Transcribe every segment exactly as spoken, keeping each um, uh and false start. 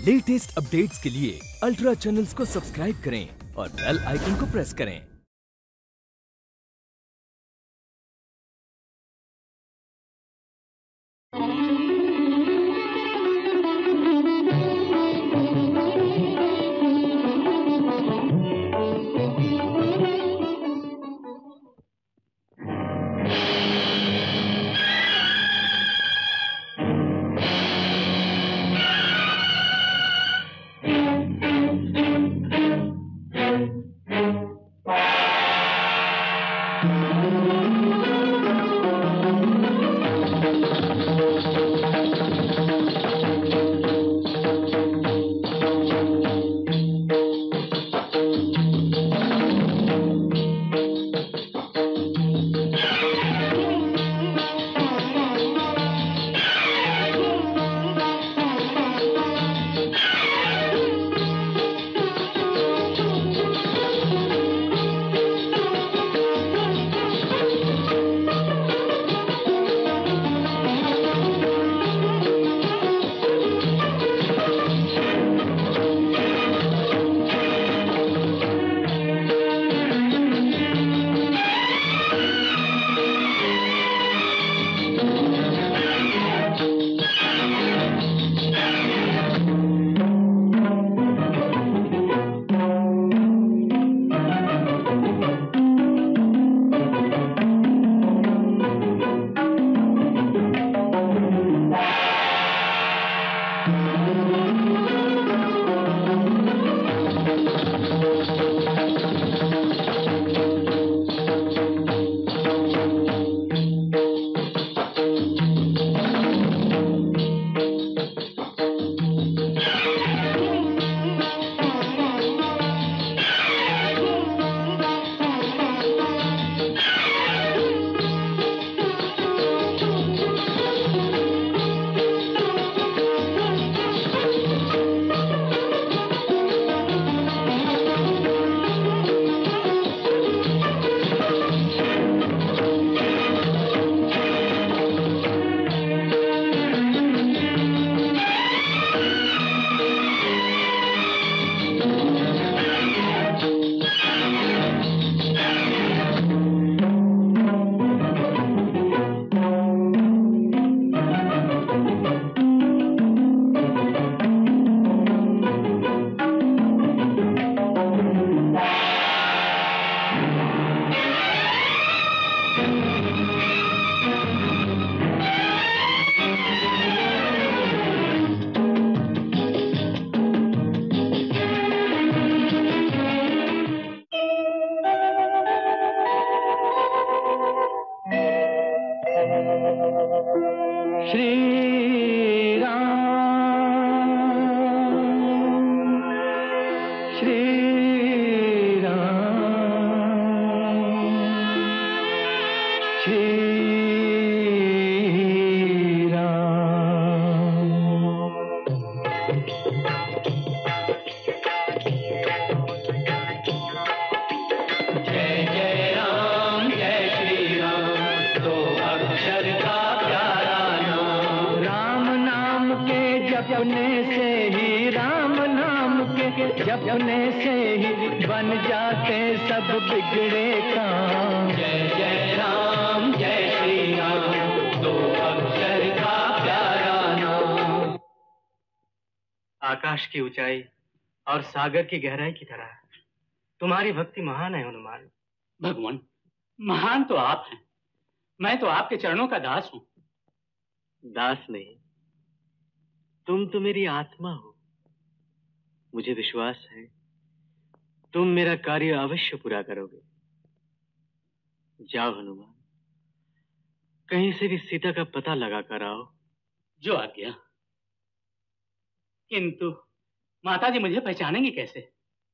Latest updates के लिए ultra channels को सब्सक्राइब करें और बेल आइकन को प्रेस करें। श्री राम, श्री राम, श्री राम। जय जय राम, जय श्री राम, दो अक्षर का जपने से ही, राम नाम के जपने से ही बन जाते सब बिगड़े काम। जय जय राम, जय श्री राम, दो अक्षर का प्यारा नाम। आकाश की ऊंचाई और सागर की गहराई की तरह तुम्हारी भक्ति महान है हनुमान। भगवान, महान तो आप हैं, मैं तो आपके चरणों का दास हूं। दास नहीं, तुम तो मेरी आत्मा हो। मुझे विश्वास है तुम मेरा कार्य अवश्य पूरा करोगे। जाओ हनुमान, कहीं से भी सीता का पता लगा कर आओ। जो आज्ञा। किंतु माताजी मुझे पहचानेंगी कैसे?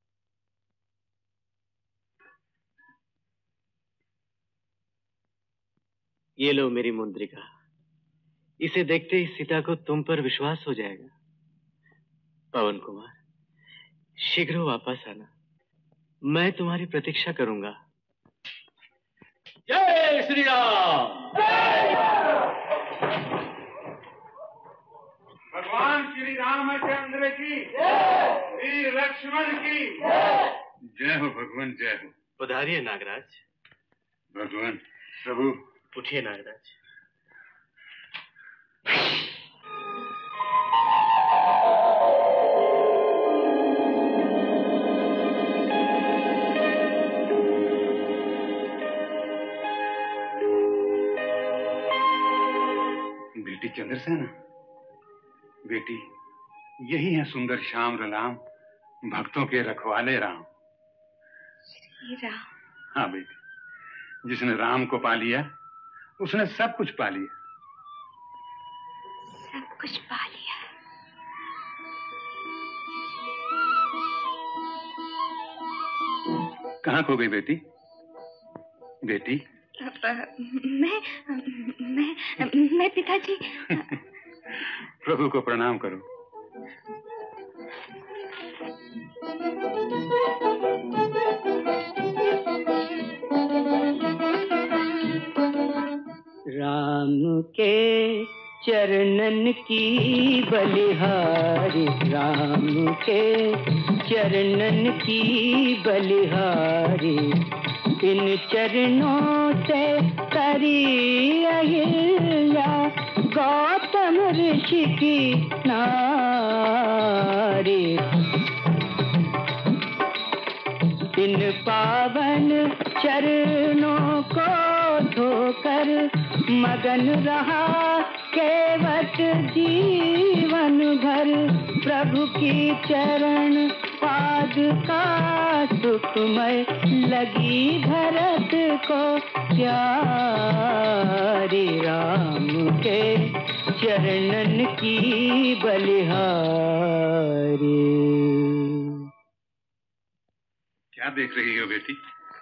ये लो मेरी मुद्रिका, इसे देखते ही सीता को तुम पर विश्वास हो जाएगा। पवन कुमार, शीघ्र वापस आना, मैं तुम्हारी प्रतीक्षा करूंगा। जय श्री राम। भगवान श्री रामचंद्र रामचंद्र की, वीर लक्ष्मण की जय हो भगवान, जय हो। पधारिए नागराज। भगवान प्रभु। उठिए नागराज। बेटी चंद्रसेना, बेटी यही है सुंदर श्याम राम, भक्तों के रखवाले राम। श्री राम। हाँ बेटी, जिसने राम को पा लिया उसने सब कुछ पा लिया। सब कुछ पा लिया। कहाँ खो गई बेटी? बेटी मैं मैं मैं पिताजी। प्रभु को प्रणाम करो। राम के चरणन की बलिहारी, राम के चरणन की बलिहारी, इन चरणों से करी अहिल्या गौतम ऋषि की नारी। इन पावन चरणों को धोकर मगन रहा केवट जीवन भर, प्रभु की चरण पाद का सुखमय लगी भरत को प्यारी। राम के चरणन की बलिहारी। क्या देख रही हो बेटी?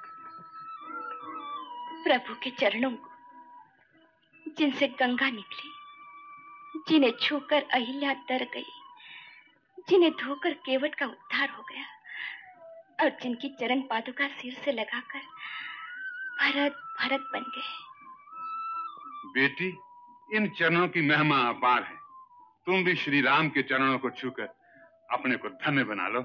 प्रभु के चरणों को, जिनसे गंगा निकली, जिन्हें छूकर अहिल्या तर गई, जिन्हें धोकर केवट का उद्धार हो गया, और जिनकी चरण पादुका सिर से लगाकर भरत भरत बन गए। बेटी, इन चरणों की महिमा अपार है। तुम भी श्री राम के चरणों को छूकर अपने को धन्य बना लो।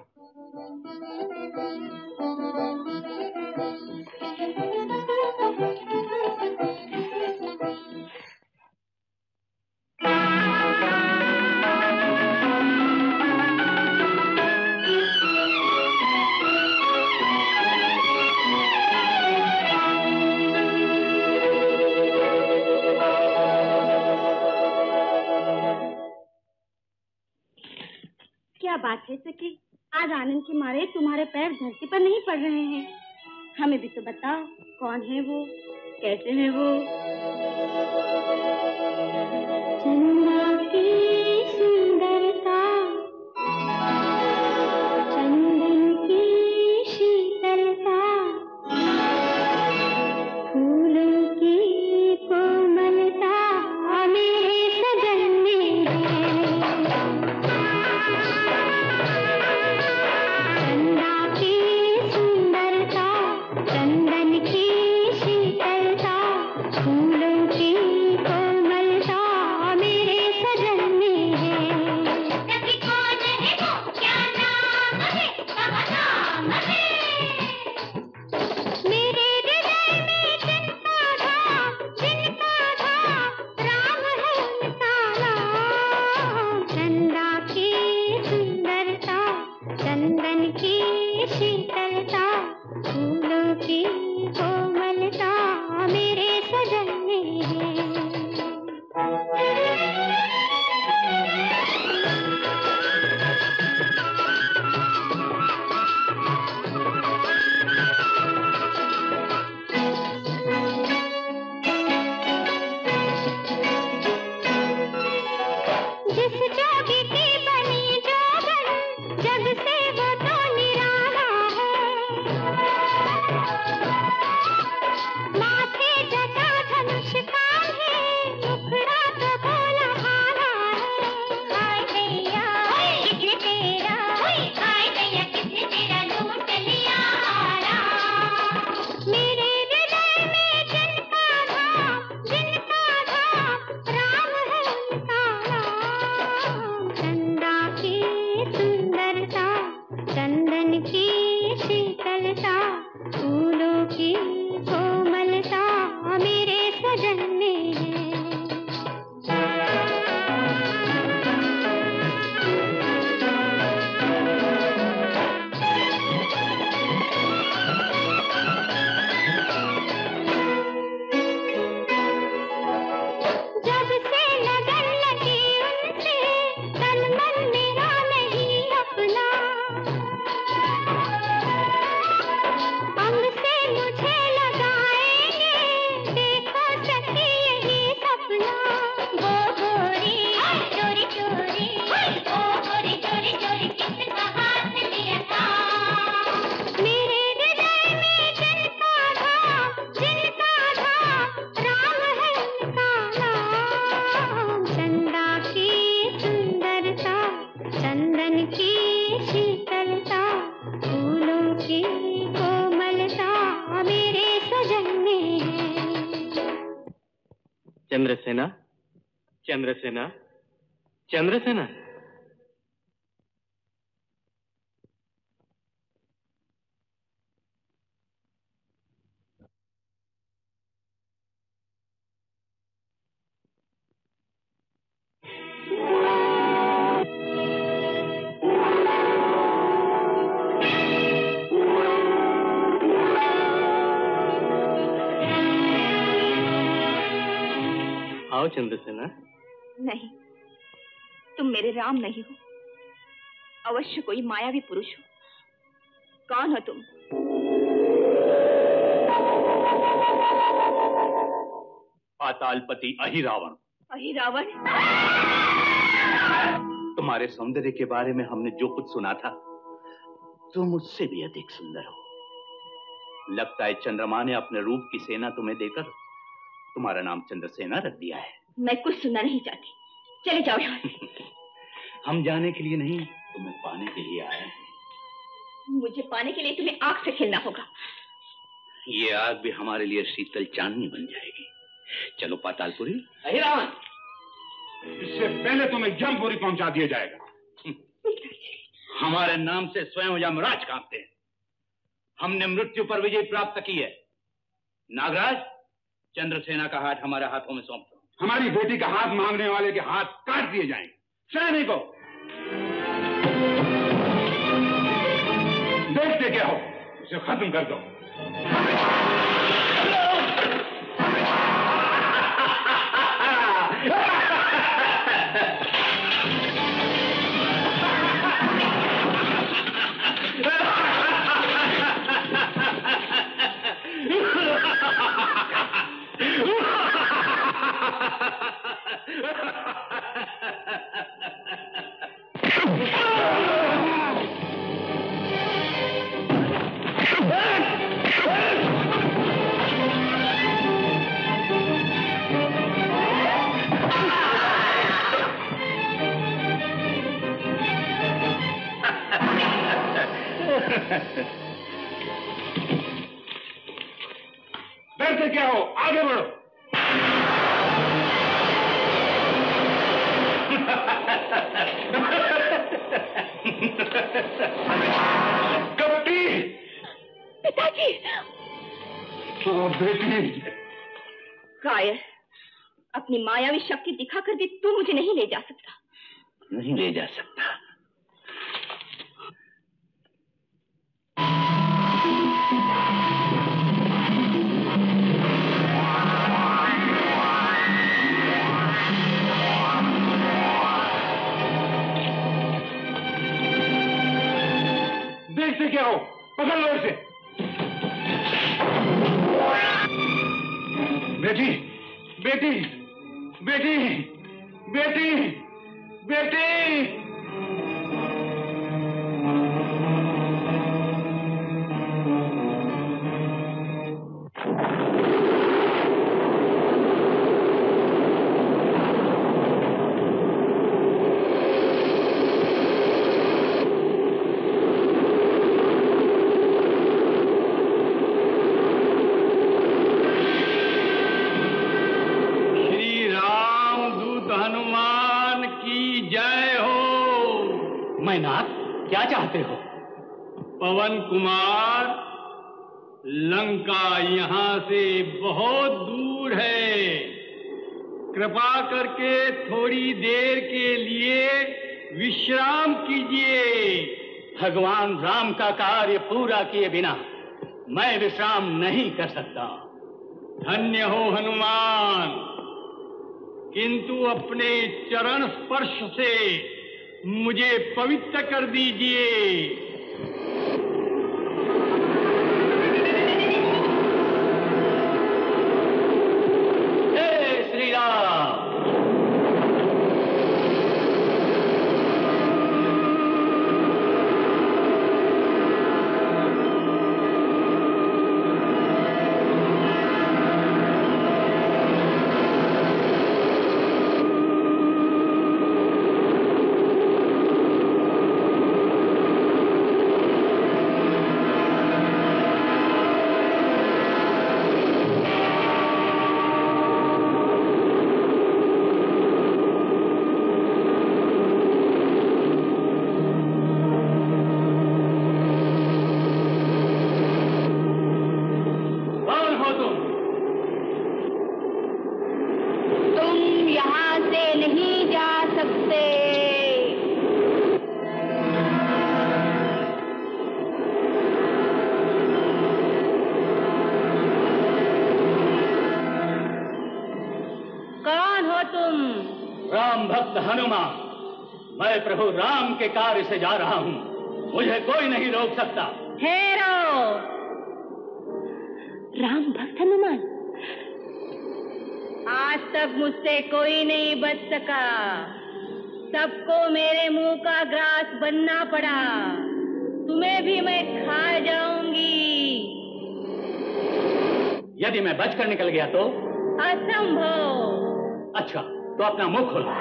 क्या बात है सखी, आज आनंद के मारे तुम्हारे पैर धरती पर नहीं पड़ रहे हैं। हमें भी तो बताओ, कौन है वो, कैसे है वो? चंदा की सुंदरता, चंदन की शीतलता, फूलों की कोमलता मेरे सजन में है। चंदा की सुंदरता, चंदन की शीतलता, फूल वो गोरी चोरी चोरी, ओ गोरी चोरी चोरी किसका हाथ लिया था। मेरे हृदय में जिनका था, जिनका था राम है उनका नाम। चंदा की सुंदरता, चंदन की शीतलता, फूलों की कोमलता मेरे सजन में है। चंद्रसेना, चंद्रसेना, चंद्रसेना। आओ चंद्रसेना। नहीं, तुम मेरे राम नहीं हो, अवश्य कोई मायावी पुरुष हो। कौन हो तुम? पातालपति अहिरावण। अहिरावण? तुम्हारे सौंदर्य के बारे में हमने जो कुछ सुना था, तुम मुझसे भी अधिक सुंदर हो। लगता है चंद्रमा ने अपने रूप की सेना तुम्हें देकर तुम्हारा नाम चंद्रसेना रख दिया है। मैं कुछ सुनना नहीं चाहती, चले जाओ यहाँ से। हम जाने के लिए नहीं, तुम्हें पाने के लिए आए हैं। मुझे पाने के लिए तुम्हें आग से खेलना होगा। ये आग भी हमारे लिए शीतल चांदनी बन जाएगी। चलो पातालपुरी। अहिरावन, इससे पहले तुम्हें यमपुरी पहुंचा दिया जाएगा। हमारे नाम से स्वयं यमराज कांपते हैं। हमने मृत्यु पर विजय प्राप्त की है। नागराज, चंद्रसेना का हाथ हमारे हाथों में सौंप दो। हमारी बेटी का हाथ मांगने वाले के हाथ काट दिए जाएंगे। सैनिकों, देखते क्या हो, उसे खत्म कर दो। डरते क्या हो, आगे बढ़ो। कपटी! पिताजी! ओ बेटी! कायर, अपनी मायावी शक्ति दिखाकर भी तू मुझे नहीं ले जा सकता। नहीं ले जा सकता। देखते क्या हो, पकड़ लो इसे। बेटी, बेटी, बेटी, बेटी, बेटी। क्या चाहते हो? पवन कुमार, लंका यहाँ से बहुत दूर है। कृपा करके थोड़ी देर के लिए विश्राम कीजिए। भगवान राम का कार्य पूरा किए बिना मैं विश्राम नहीं कर सकता। धन्य हो हनुमान, किंतु अपने चरण स्पर्श से मुझे पवित्र कर दीजिए। हे श्री राम, यहाँ से नहीं जा सकते। कौन हो तुम? राम भक्त हनुमान। मैं प्रभु राम के कार्य से जा रहा हूँ, मुझे कोई नहीं रोक सकता। ठहरो। राम भक्त हनुमान, आज तक मुझसे कोई नहीं बच सका। सबको मेरे मुंह का ग्रास बनना पड़ा। तुम्हें भी मैं खा जाऊंगी। यदि मैं बचकर निकल गया तो? असंभव। अच्छा, तो अपना मुंह खोलो।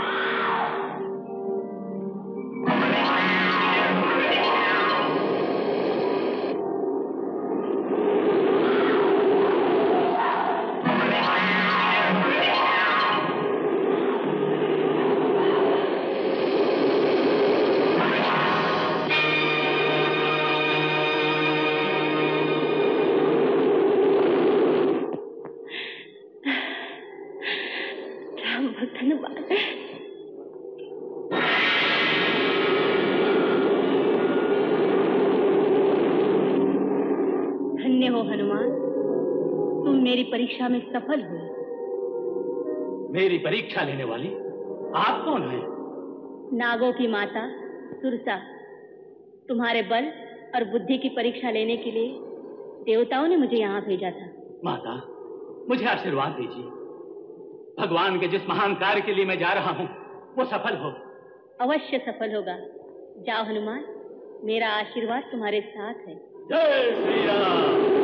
परीक्षा में सफल हुए। मेरी परीक्षा लेने वाली आप कौन हैं? नागों की माता सुरसा। तुम्हारे बल और बुद्धि की परीक्षा लेने के लिए देवताओं ने मुझे यहाँ भेजा था। माता, मुझे आशीर्वाद दीजिए। भगवान के जिस महान कार्य के लिए मैं जा रहा हूँ वो सफल हो। अवश्य सफल होगा। जाओ हनुमान, मेरा आशीर्वाद तुम्हारे साथ है। जय श्री राम।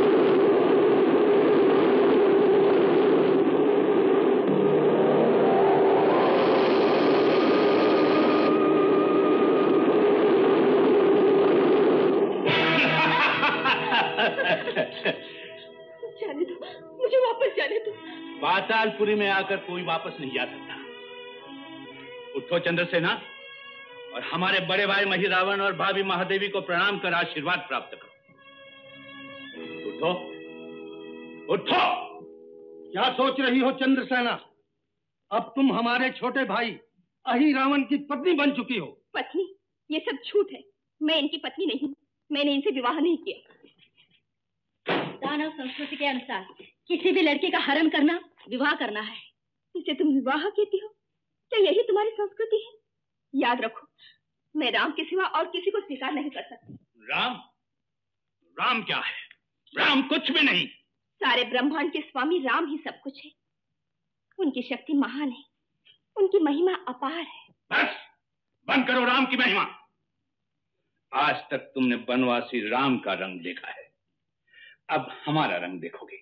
जाने दो, मुझे वापस जाने दो। पातालपुरी में आकर कोई वापस नहीं जा सकता। उठो चंद्रसेना और हमारे बड़े भाई महिरावन और भाभी महादेवी को प्रणाम कर आशीर्वाद प्राप्त करो। उठो, उठो। क्या सोच रही हो चंद्रसेना? अब तुम हमारे छोटे भाई अहिरावन की पत्नी बन चुकी हो। पत्नी? ये सब झूठ है। मैं इनकी पत्नी नहीं हूँ। मैंने इनसे विवाह नहीं किया। दानव संस्कृति के अनुसार किसी भी लड़के का हरण करना विवाह करना है। इसे तुम विवाह कहती हो? क्या यही तुम्हारी संस्कृति है? याद रखो, मैं राम के सिवा और किसी को स्वीकार नहीं कर सकती। राम? राम क्या है? राम कुछ भी नहीं। सारे ब्रह्मांड के स्वामी राम ही सब कुछ है। उनकी शक्ति महान है, उनकी महिमा अपार है। बस बंद करो राम की महिमा। आज तक तुमने बनवासी राम का रंग देखा है, अब हमारा रंग देखोगे।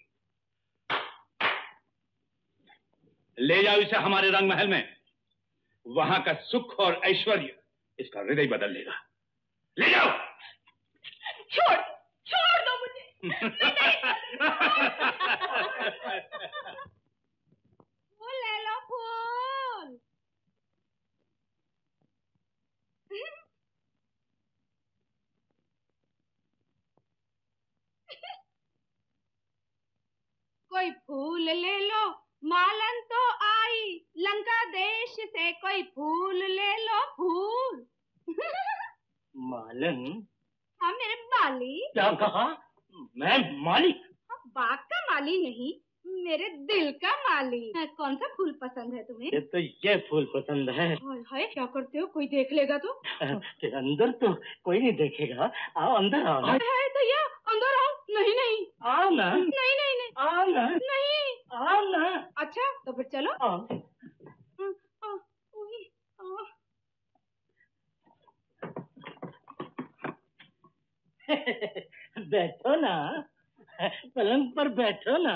ले जाओ इसे हमारे रंग महल में। वहां का सुख और ऐश्वर्य इसका हृदय बदल लेगा। ले जाओ। छोड़ छोड़ दो मुझे। फूल ले लो, फूल। कोई फूल ले लो, मालन तो आई लंका देश से। कोई फूल ले लो, फूल। मालन? हाँ मेरे माली। क्या कहा? मैं मालिक? बाग का माली नहीं, मेरे दिल का माली। कौन सा फूल पसंद है तुम्हें? ये तो ये फूल पसंद है। हाय हाय, क्या करते हो? कोई देख लेगा तो? अंदर तो कोई नहीं देखेगा। आओ अंदर आओ ना। है तो ये अंदर आओ। नहीं नहीं आओ ना। नहीं नहीं नहीं आओ ना। नहीं आओ ना। अच्छा तो फिर चलो। आओ। आ, उई, आ। बैठो ना, पलंग पर बैठो ना।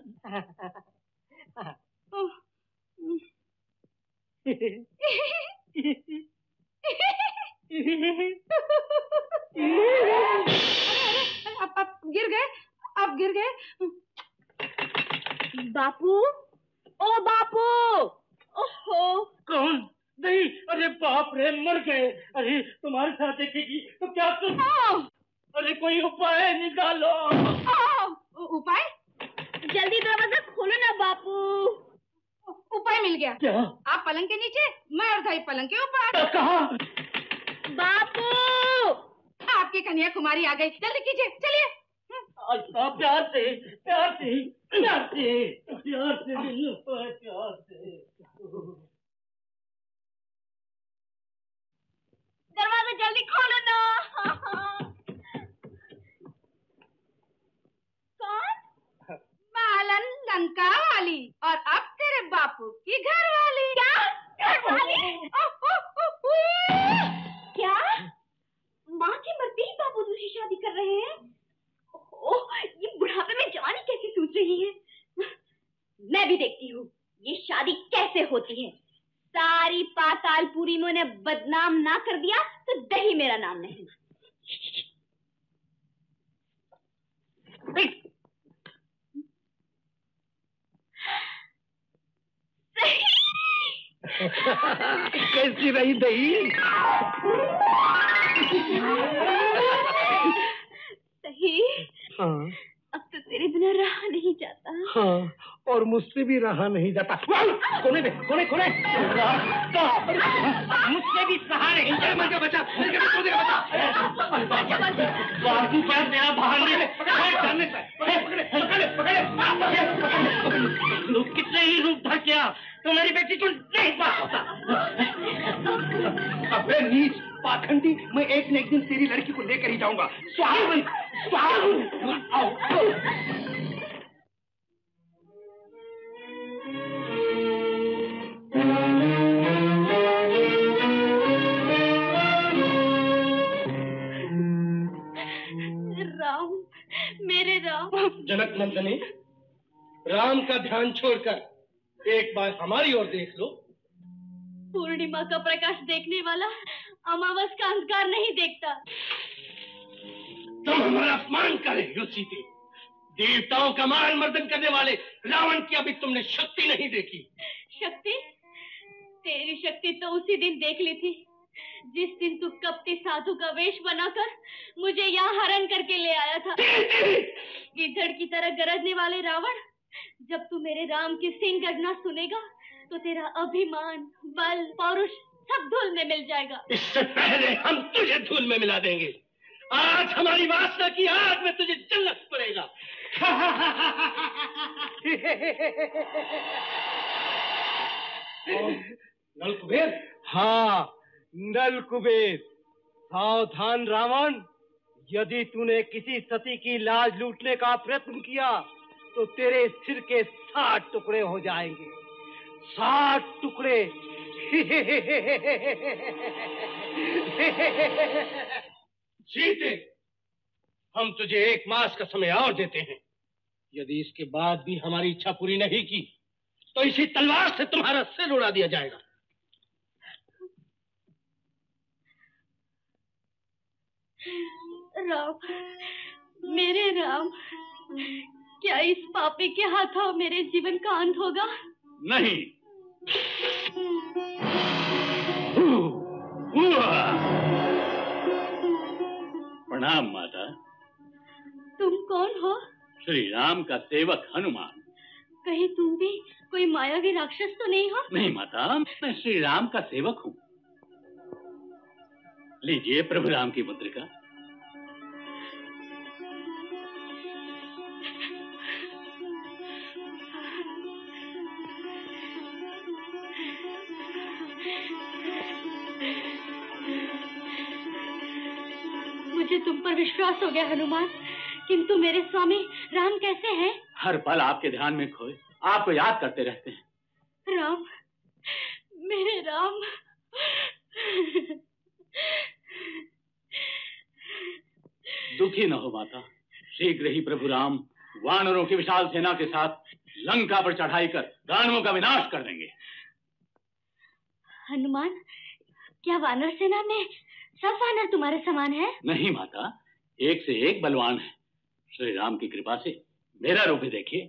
अब अब गिर गए, अब गिर गए। बापू, ओ बापू। ओहो। कौन? नहीं, अरे बाप रे, मर गए। अरे तुम्हारे साथ देखेगी तो क्या तुम? अरे कोई उपाय निकालो। उपाय? जल्दी दरवाजा खोलो ना बापू। उपाय मिल गया। क्या? आप पलंग के नीचे, मैं और भाई पलंग के ऊपर। कहाँ? बापू, आपकी कन्या कुमारी आ गई, जल्दी कीजिए, चलिए। प्यार से, प्यार से, प्यार से, प्यार से, प्यार से। दरवाजा जल्दी खोलो ना। कौन? बालन लंका वाली और अब तेरे बापू की घर वाली। क्या घर वाली? ओ, ओ, ओ, ओ, क्या माँ के मरते ही बापू दूसरी शादी कर रहे हैं? ओह, ये बुढ़ापे में जवानी कैसे सूझ रही है। मैं भी देखती हूँ ये शादी कैसे होती है। सारी पातालपुरी में उन्हें बदनाम ना कर दिया तो दही मेरा नाम नहीं। कैसी रही दही? सही। हाँ। अब तो तेरे बिना रहा नहीं जाता। हाँ, और मुझसे भी रहा नहीं जाता। कोने दे, कोने, कोने। मुझसे भी सहा नहीं जाता। मर जा बचा, मर जा बचा, बचा। बाबू पैर मेरा बाहर नहीं। पकड़े, पकड़े, पकड़े, पकड़े। लोग कितने ही रूप धर किया, तो मेरी बेटी को नहीं पा सकता। अबे नीच पाखंडी, मैं एक न एक दिन तेरी लड़की को लेकर ही जाऊंगा। स्वाहा, स्वाहा। आओ। राम, मेरे राम। जनक नंदनी, राम का ध्यान छोड़कर एक बार हमारी ओर देख लो। पूर्णिमा का प्रकाश देखने वाला अमावस का अंधकार नहीं देखता। तुम हमारा अपमान कर रही हो सीते। देवताओं का मान मर्दन करने वाले रावण की अभी तुमने शक्ति नहीं देखी। शक्ति? तेरी शक्ति तो उसी दिन देख ली थी जिस दिन तू कपटी साधु का वेश बनाकर मुझे यहाँ हरण करके ले आया था। गिद्धड़ की तरह गरजने वाले रावण, जब तू मेरे राम की सिंह गर्जना सुनेगा तो तेरा अभिमान, बल, पौरुष सब धूल में मिल जाएगा। इससे पहले हम तुझे धूल में मिला देंगे। आज हमारी वासना की आग में तुझे जलना पड़ेगा। नलकुबेर? हाँ, नलकुबेर। सावधान रावण, यदि तूने किसी सती की लाज लूटने का प्रयत्न किया तो तेरे सिर के सात टुकड़े हो जाएंगे। सात टुकड़े। सीते, हम तुझे एक मास का समय और देते हैं। यदि इसके बाद भी हमारी इच्छा पूरी नहीं की तो इसी तलवार से तुम्हारा सिर उड़ा दिया जाएगा। राम, मेरे राम, क्या इस पापी के हाथों मेरे जीवन का अंत होगा? नहीं। प्रणाम माता। तुम कौन हो? श्री राम का सेवक हनुमान। कहीं तुम भी कोई मायावी राक्षस तो नहीं हो? नहीं माता, मैं श्री राम का सेवक हूँ। लीजिए प्रभु राम की मुद्रिका। मुझे तुम पर विश्वास हो गया हनुमान, किंतु मेरे स्वामी राम कैसे हैं? हर पल आपके ध्यान में खोए आपको याद करते रहते हैं। राम, मेरे राम। दुखी न हो माता, शीघ्र ही प्रभु राम वानरों की विशाल सेना के साथ लंका पर चढ़ाई कर दानवों का विनाश कर देंगे। हनुमान, क्या वानर सेना में सब वानर तुम्हारे समान है? नहीं माता, एक से एक बलवान है। श्री राम की कृपा से मेरा रूप भी देखिए।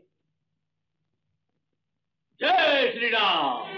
जय श्री राम।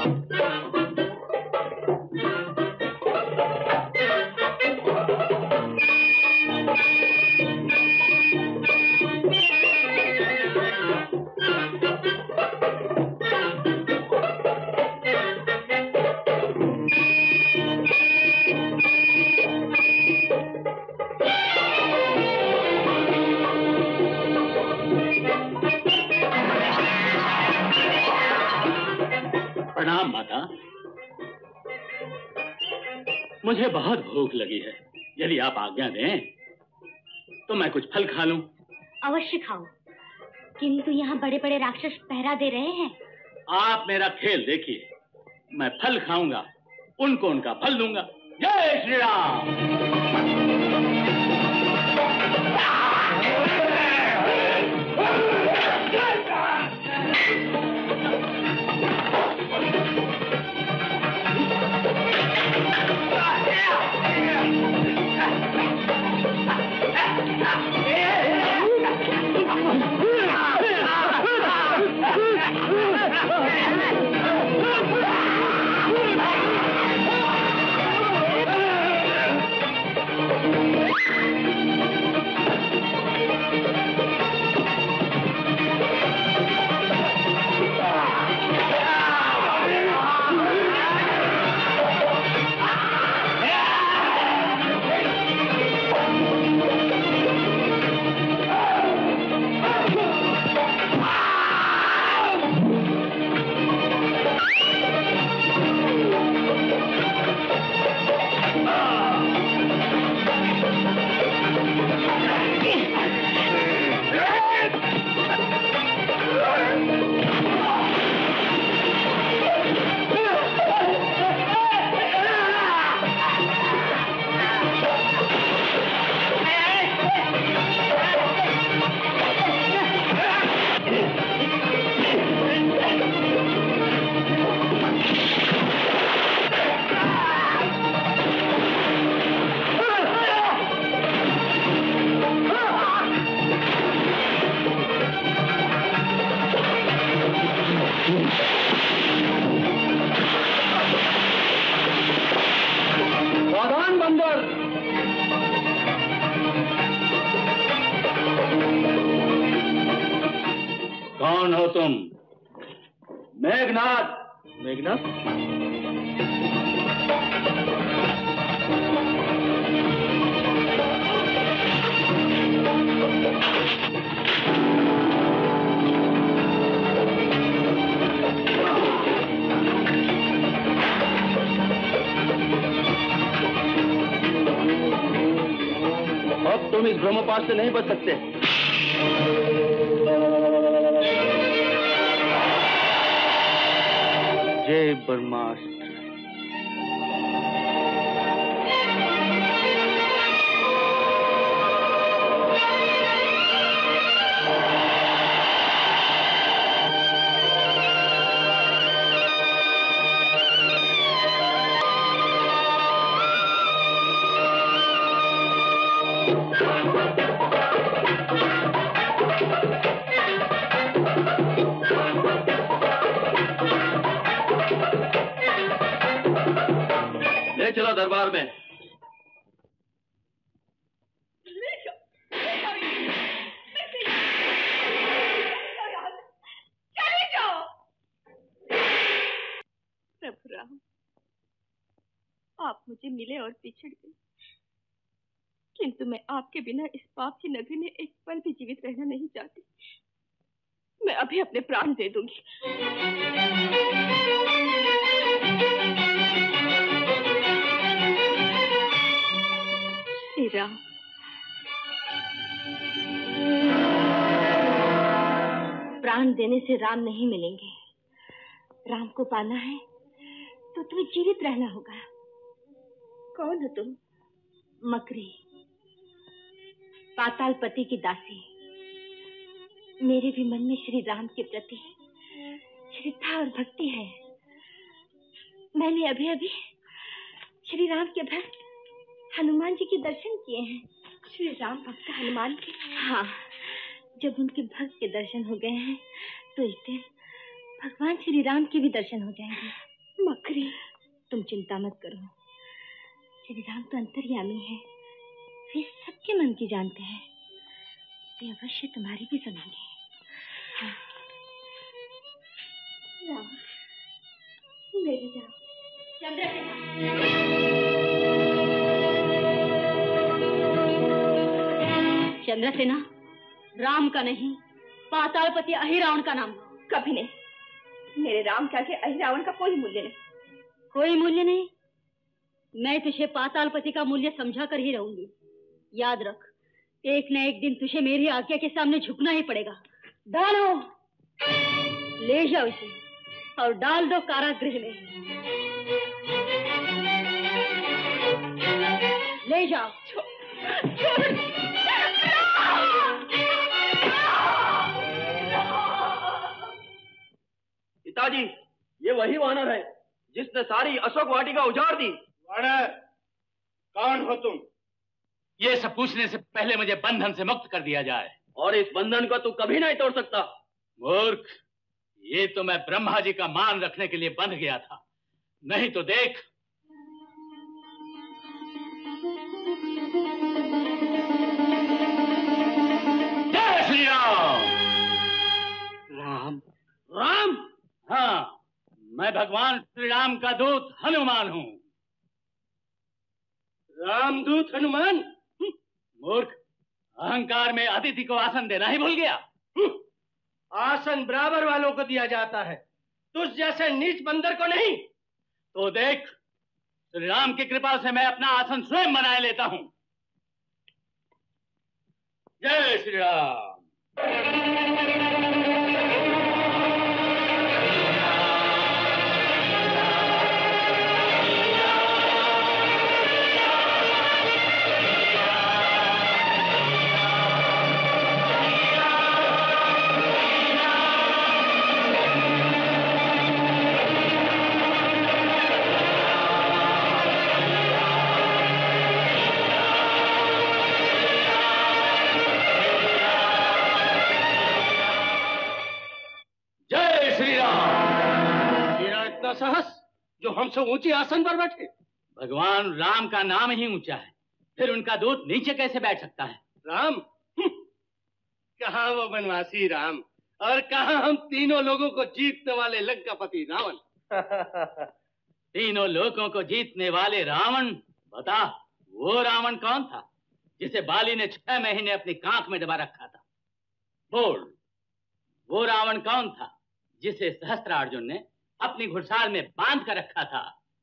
मुझे बहुत भूख लगी है। यदि आप आज्ञा दें तो मैं कुछ फल खा लूं। अवश्य खाओ, किंतु यहाँ बड़े बड़े राक्षस पहरा दे रहे हैं। आप मेरा खेल देखिए, मैं फल खाऊंगा, उनको उनका फल दूंगा। जय श्री राम। कौन हो तुम? मेघनाथ। मेघनाथ? अब तुम इस ब्रह्मपाश से नहीं बच सकते। जय ब्रह्मास्त्र। चलो दरबार में। चले जाओ। प्रभु राम, आप मुझे मिले और पिछड़ गए, किंतु मैं आपके बिना इस पाप की नगरी में एक पल भी जीवित रहना नहीं चाहती। मैं अभी अपने प्राण दे दूंगी। श्री राम, प्राण देने से राम नहीं मिलेंगे। राम को पाना है तो तुम्हें जीवित रहना होगा। कौन हो तुम? मकरी, पातालपति की दासी। मेरे भी मन में श्री राम के प्रति श्रद्धा और भक्ति है। मैंने अभी अभी श्री राम के भक्त हनुमान जी के दर्शन किए हैं। श्री राम भक्त हनुमान के? हाँ, जब उनके भक्त के दर्शन हो गए हैं तो इस दिन भगवान श्री राम के भी दर्शन हो जाएंगे। पुत्री, तुम चिंता मत करो। श्री राम तो अंतर्यामी है, वे सबके मन की जानते हैं। वे अवश्य तुम्हारी भी सुनेंगे। हाँ। राम, मेरे राम। चंद्रसेना, चंद्रसेना, राम का नहीं, पातालपति अहिरावण का नाम। कभी नहीं, मेरे राम के आगे अहिरावण का कोई मूल्य नहीं। कोई मूल्य नहीं? मैं तुझे पातालपति का मूल्य समझा कर ही रहूंगी। याद रख, एक न एक दिन तुझे मेरी आज्ञा के सामने झुकना ही पड़ेगा। डालो, ले जाओ इसे और डाल दो कारागृह में। ले जाओ। पिताजी, ये वही वानर है जिसने सारी अशोक वाटिका उजाड़ दी। वानर, कौन हो तुम? ये सब पूछने से पहले मुझे बंधन से मुक्त कर दिया जाए। और इस बंधन को तू कभी नहीं तोड़ सकता। मूर्ख, ये तो मैं ब्रह्मा जी का मान रखने के लिए बंध गया था, नहीं तो देख। जय श्री राम। राम? राम? हाँ, मैं भगवान श्री राम का दूत हनुमान हूँ। रामदूत हनुमान? मूर्ख, अहंकार में अतिथि को आसन देना ही भूल गया। आसन बराबर वालों को दिया जाता है, तुझ जैसे नीच बंदर को नहीं। तो देख, श्री राम की कृपा से मैं अपना आसन स्वयं बनाए लेता हूं। जय श्री राम। सहस जो हमसे ऊंचे आसन पर बैठे। भगवान राम का नाम ही ऊंचा है, फिर उनका दूत नीचे कैसे बैठ सकता है? राम? कहाँ वो बनवासी राम और कहाँ हम तीनों लोगों को जीतने वाले लंकापति रावण। तीनों लोगों को जीतने वाले रावण? बता, वो रावण कौन था जिसे बाली ने छह महीने अपनी कांख में दबा रखा था? बोल, वो रावण कौन था जिसे सहस्त्रार्जुन ने अपनी घुड़साल में बांध कर रखा था?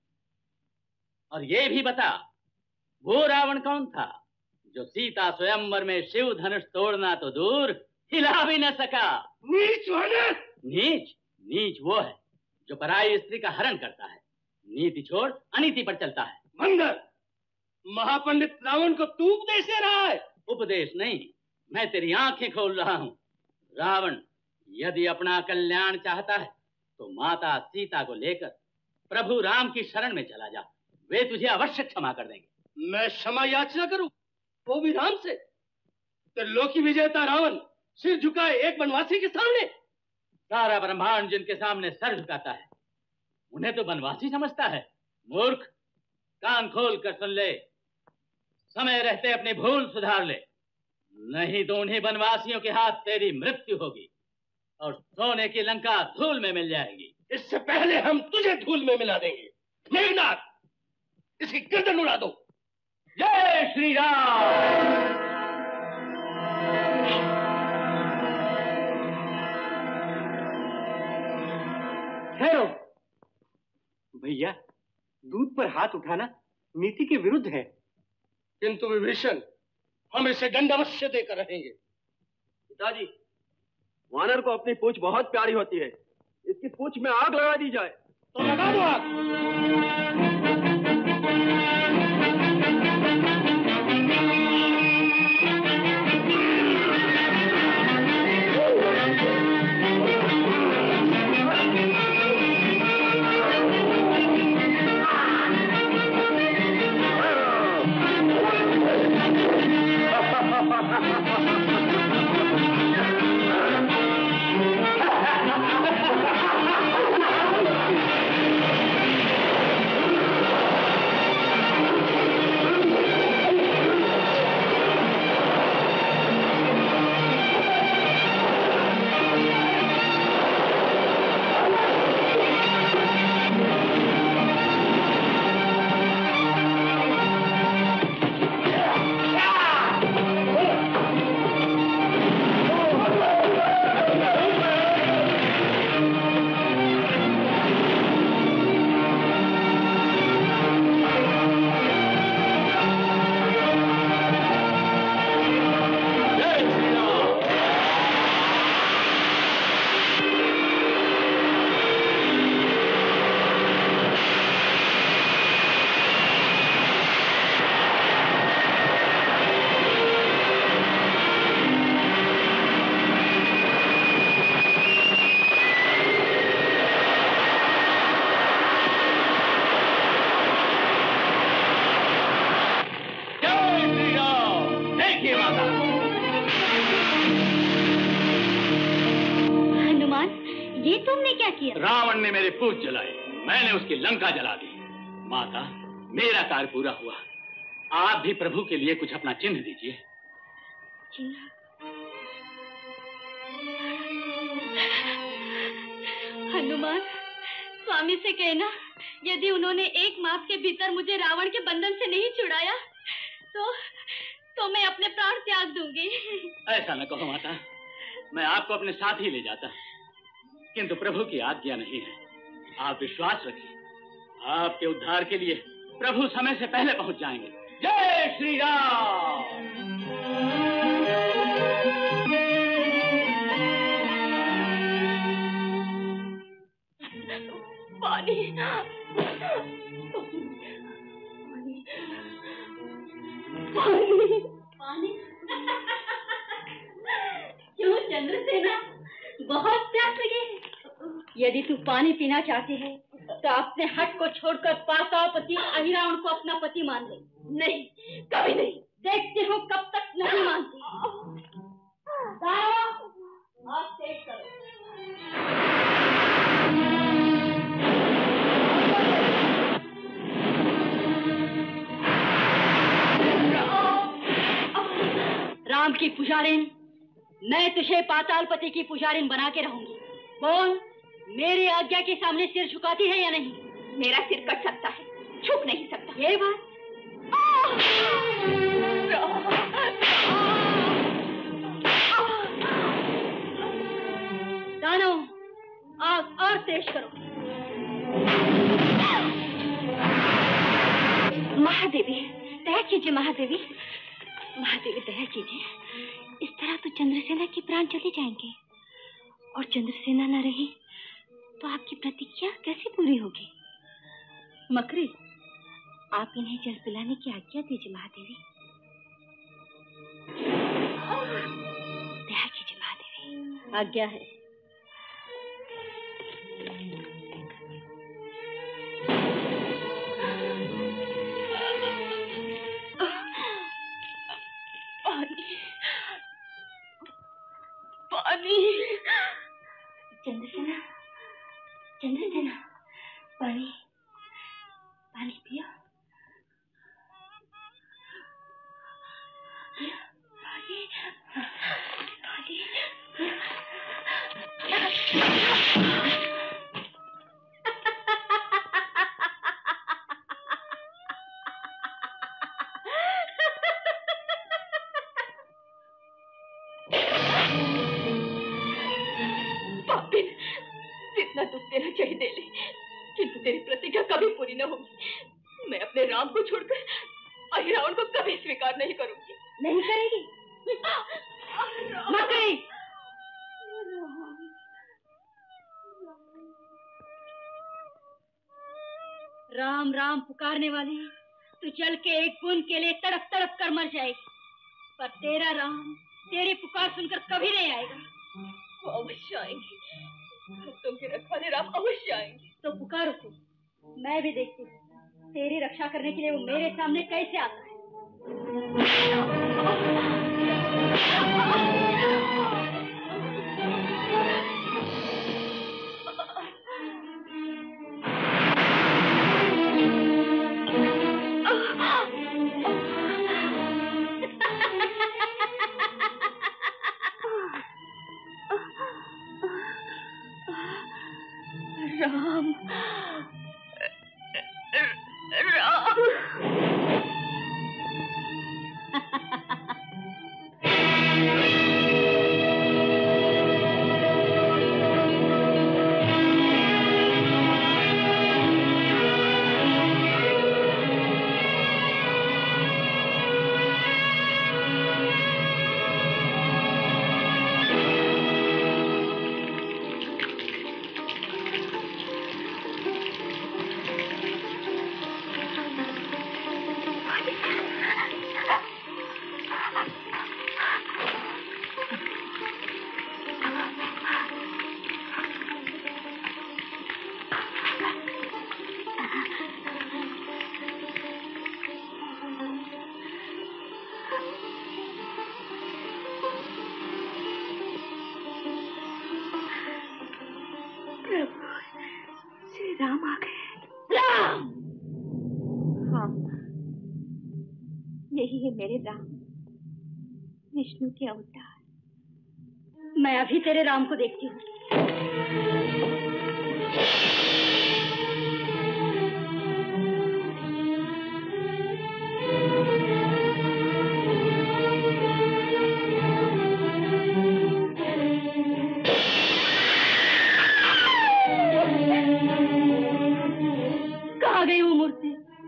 और ये भी बता, वो रावण कौन था जो सीता स्वयंवर में शिव धनुष तोड़ना तो दूर हिला भी न सका? नीच वानर! नीच? नीच वो है जो पराई स्त्री का हरण करता है, नीति छोड़ अनीति पर चलता है। बंदर, महापंडित रावण को तू उपदेश दे रहा है? उपदेश नहीं, मैं तेरी आंखें खोल रहा हूं। रावण यदि अपना कल्याण चाहता है तो माता सीता को लेकर प्रभु राम की शरण में चला जा, वे तुझे अवश्य क्षमा कर देंगे। मैं क्षमा याचना करूं, वो भी राम से? तो लोकी विजेता रावण सिर झुकाए एक बनवासी के सामने? सारा ब्रह्मांड जिनके सामने सर झुकाता है उन्हें तो बनवासी समझता है। मूर्ख, कान खोल कर सुन ले, समय रहते अपनी भूल सुधार ले, नहीं तो उन्हीं बनवासियों के हाथ तेरी मृत्यु होगी और सोने की लंका धूल में मिल जाएगी। इससे पहले हम तुझे धूल में मिला देंगे। मेघनाथ, इसकी गर्दन उड़ा दो। जय श्री राम। ठहरो भैया, दूध पर हाथ उठाना नीति के विरुद्ध है। किंतु विभीषण, हम इसे दंड अवश्य देकर रहेंगे। पिताजी, वानर को अपनी पूंछ बहुत प्यारी होती है, इसकी पूंछ में आग लगा दी जाए। तो लगा दो आग। किया? रावण ने मेरे पूत जलाए, मैंने उसकी लंका जला दी। माता, मेरा कार्य पूरा हुआ। आप भी प्रभु के लिए कुछ अपना चिन्ह दीजिए। चिन्ह? हनुमान, स्वामी से कहना यदि उन्होंने एक मास के भीतर मुझे रावण के बंधन से नहीं छुड़ाया तो तो मैं अपने प्राण त्याग दूंगी। ऐसा न कहो माता, मैं आपको अपने साथ ही ले जाता, किंतु प्रभु की आज्ञा नहीं है। आप विश्वास रखिए, आपके उद्धार के लिए प्रभु समय से पहले पहुंच जाएंगे। जय श्री राम। पानी, पानी, पानी। क्यों चंद्रसेना, बहुत प्यास लगी है? यदि तू पानी पीना चाहती है तो अपने हट को छोड़कर पातालपति अहिरावण को अपना पति मान ले। नहीं, कभी नहीं। देखती हूँ कब तक नहीं मानती। आप देख करो। राम की पुजारिन, मैं तुझे पातालपति की पुजारिन बना के रहूंगी। बोल, मेरी आज्ञा के सामने सिर झुकाती है या नहीं? मेरा सिर कट सकता है, झुक नहीं सकता। ये बात? दानव, आग और तेज करो। महादेवी, दया कीजिए महादेवी। महादेवी दया कीजिए, इस तरह तो चंद्रसेना के प्राण चले जाएंगे, और चंद्रसेना न रही तो आपकी प्रतिज्ञा कैसे पूरी होगी? मकरी, आप इन्हें जल पिलाने की आज्ञा दीजिए महादेवी। दया कीजिए महादेवी। आज्ञा है। पानी, चंद्रसेना, चंद्रसेना, पानी, पानी पियो, पियो, पानी, पानी, जितना दुख देना चाहिए दे ले, किंतु तेरी प्रतिज्ञा कभी पूरी न होगी। मैं अपने राम को छोड़कर अहिरावण को कभी स्वीकार नहीं करूंगी। नहीं करेगी? मत करें। राम राम पुकारने वाली, तू चल के एक बूंद के लिए तड़प तड़प कर मर जाएगी, पर तेरा राम तेरी पुकार सुनकर कभी नहीं आएगा। वो अवश्य आएंगे, भक्तों के रखवाले राम अवश्य आएंगे। तो पुकार उसे, मैं भी देखती हूँ तेरी रक्षा करने के लिए वो मेरे सामने कैसे आता है। राम, राम। यही है मेरे राम, विष्णु के अवतार। मैं अभी तेरे राम को देखती हूँ। कहाँ गई वो मूर्ति?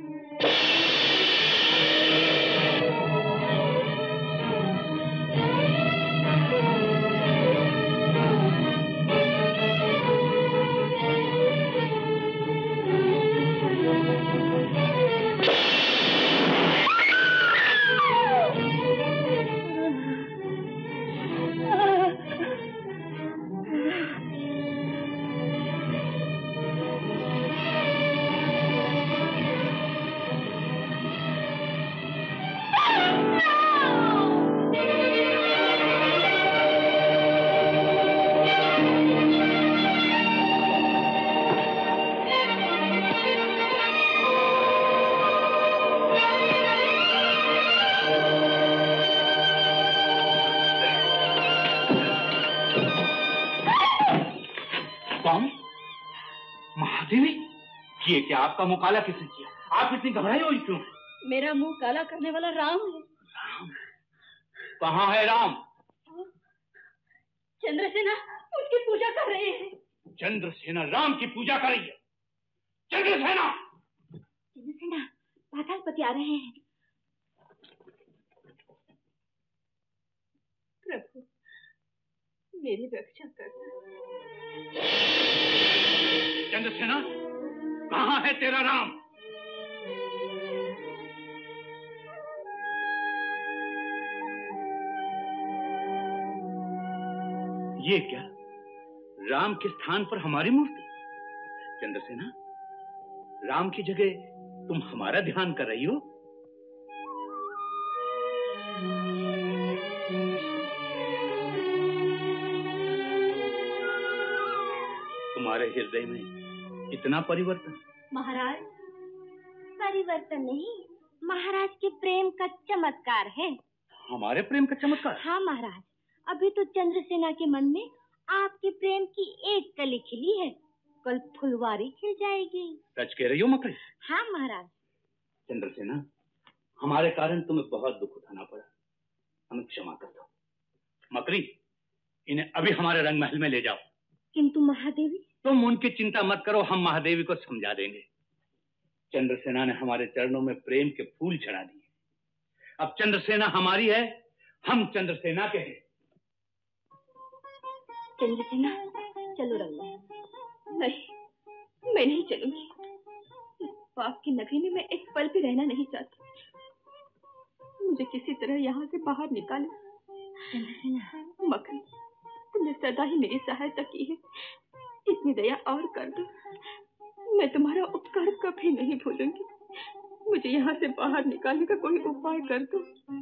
क्या आपका मुंह काला किसने किया? आप इतनी घबराई हुई क्यों? मेरा मुंह काला करने वाला राम है। राम? कहाँ है राम? चंद्रसेना उसकी पूजा कर रहे हैं। चंद्रसेना राम की पूजा कर रही है? चंद्रसेना! चंद्रसेना, पातालपति आ रहे हैं। प्रभु, मेरी रक्षा करना। चंद्रसेना, कहाँ है तेरा राम? ये क्या? राम के स्थान पर हमारी मूर्ति? चंद्रसेना, राम की जगह तुम हमारा ध्यान कर रही हो? तुम्हारे हृदय में इतना परिवर्तन? महाराज, परिवर्तन नहीं, महाराज के प्रेम का चमत्कार है। हमारे प्रेम का चमत्कार? हाँ महाराज, अभी तो चंद्रसेना के मन में आपके प्रेम की एक कली खिली है, कल फुलवारी खिल जाएगी। सच कह रही हो मकरी? हाँ महाराज। चंद्रसेना, हमारे कारण तुम्हें बहुत दुख उठाना पड़ा, हमें क्षमा कर दो। मकरी, इन्हें अभी हमारे रंग महल में ले जाओ। किंतु महादेवी? तुम उनकी चिंता मत करो, हम महादेवी को समझा देंगे। चंद्रसेना ने हमारे चरणों में प्रेम के फूल चढ़ा दिए। अब चंद्रसेना हमारी है, हम चंद्रसेना के हैं। चंद्रसेना, चलो रंग। नहीं, मैं नहीं चलूंगी। इस पाप की नगरी में मैं एक पल भी रहना नहीं चाहती। मुझे किसी तरह यहाँ से बाहर निकालो। चंद्रसेना, मकरी, तुमने सदा ही मेरी सहायता की है, इतनी दया और कर दो। मैं तुम्हारा उपकार कभी नहीं भूलूंगी। मुझे यहाँ से बाहर निकालने का कोई उपाय कर दो।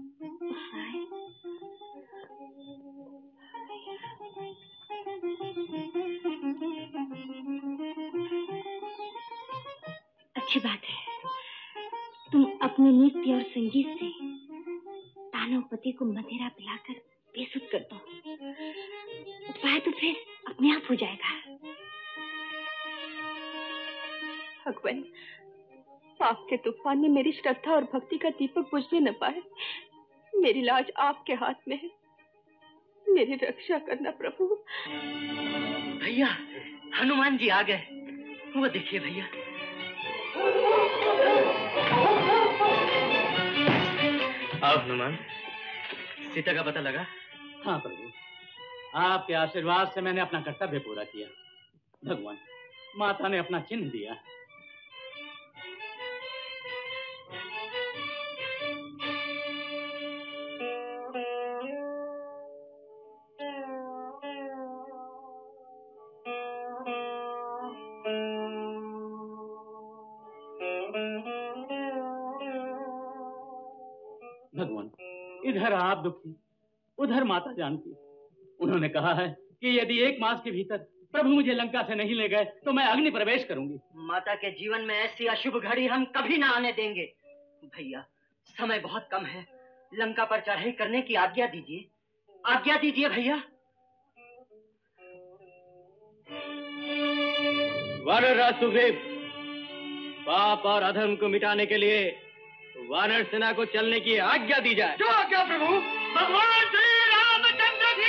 अच्छी बात है, तुम अपने नृत्य और संगीत से दानवपति को मदिरा पिलाकर बेसुध कर दो। उपाय तो फिर अपने आप हो जाएगा। भगवान, पाप के तूफान में मेरी श्रद्धा और भक्ति का दीपक बुझने न पाए। मेरी लाज आपके हाथ में है, मेरी रक्षा करना प्रभु। भैया, हनुमान जी आ गए, वो देखिए भैया। आओ हनुमान, सीता का पता लगा? हाँ प्रभु, आपके आशीर्वाद से मैंने अपना कर्तव्य पूरा किया। भगवान, माता ने अपना चिन्ह दिया। भगवान, इधर आप दुखी, उधर माता जानकी। उन्होंने कहा है कि यदि एक मास के भीतर प्रभु मुझे लंका से नहीं ले गए तो मैं अग्नि प्रवेश करूंगी। माता के जीवन में ऐसी अशुभ घड़ी हम कभी ना आने देंगे। भैया, समय बहुत कम है, लंका पर चढ़ाई करने की आज्ञा दीजिए, आज्ञा दीजिए भैया। वानरराज सुग्रीव, पाप और अधर्म को मिटाने के लिए वानर सेना को चलने की आज्ञा दी जाए। जो आज्ञा प्रभु। भगवान श्री रामचंद्र की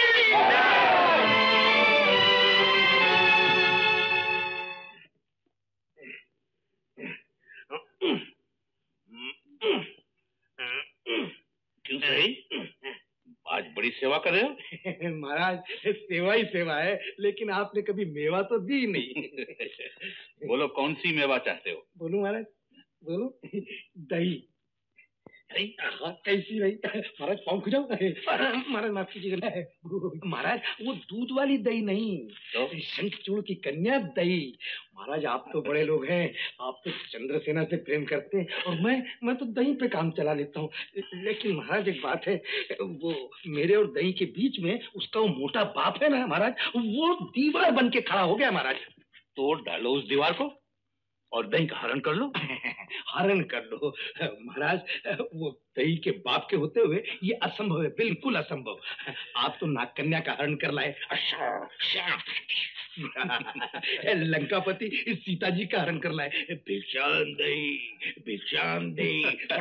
क्यों सही? आज बड़ी सेवा कर रहे हो? महाराज सेवा ही सेवा है, लेकिन आपने कभी मेवा तो दी नहीं। बोलो कौन सी मेवा चाहते हो? बोलो महाराज, बोलो। दही। कैसी रही महाराज? पाँव खुजाओ। महाराज माफ कीजिएगा, महाराज वो दूध वाली दही नहीं, तो शंखचूड़ की कन्या दही। महाराज आप तो बड़े लोग हैं, आप तो चंद्रसेना से प्रेम करते हैं, और मैं मैं तो दही पे काम चला लेता हूँ। लेकिन महाराज एक बात है, वो मेरे और दही के बीच में उसका वो मोटा बाप है ना महाराज, वो दीवार बन के खड़ा हो गया महाराज। तोड़ डालो उस दीवार को और दही का हरण कर लो। हरण कर लो महाराज, वो दही के बाप के होते हुए ये असंभव है, बिल्कुल असंभव। आप तो नाग कन्या का हरण कर लाए। लंकापति सीता जी का हरण कर लाए। बेचान दही, बेचान दही।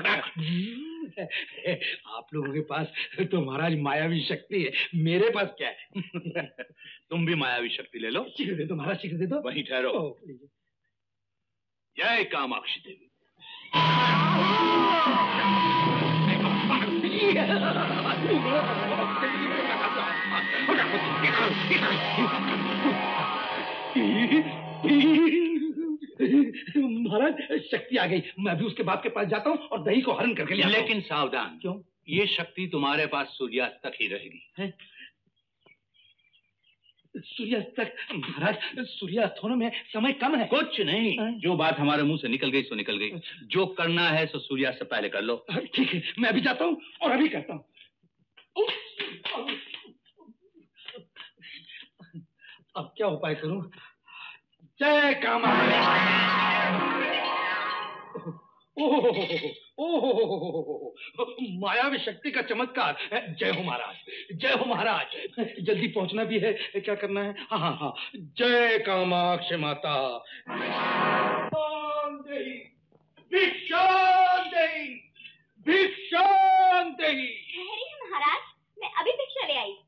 आप लोगों के पास तो महाराज मायावी शक्ति है, मेरे पास क्या है? तुम भी मायावी शक्ति ले लो। शीघ्र दे दो महाराज, शीघ्र दे दो। वहीं ठहरो। जय कामाक्षी देवी। महाराज शक्ति आ गई, मैं भी उसके बाप के पास जाता हूँ और दही को हरण करके ले आता हूं। लेकिन सावधान। क्यों? ये शक्ति तुम्हारे पास सूर्यास्त तक ही रहेगी। है? सूर्यास्त तक? महाराज सूर्यास्त होने में समय कम है। कुछ नहीं, जो बात हमारे मुंह से निकल गई सो निकल गई। जो करना है सो सूर्यास्त से पहले कर लो। ठीक है, मैं अभी जाता हूँ और अभी करता हूँ। अब क्या उपाय करूं? जय कामाक्षी। ओह, मायावी शक्ति का चमत्कार। जय हो महाराज, जय हो महाराज। जल्दी पहुंचना भी है, क्या करना है? हाँ हाँ हाँ। जय कामाक्षी माता। भिक्षां देहि, भिक्षां देहि। महाराज, मैं अभी भिक्षा ले आई।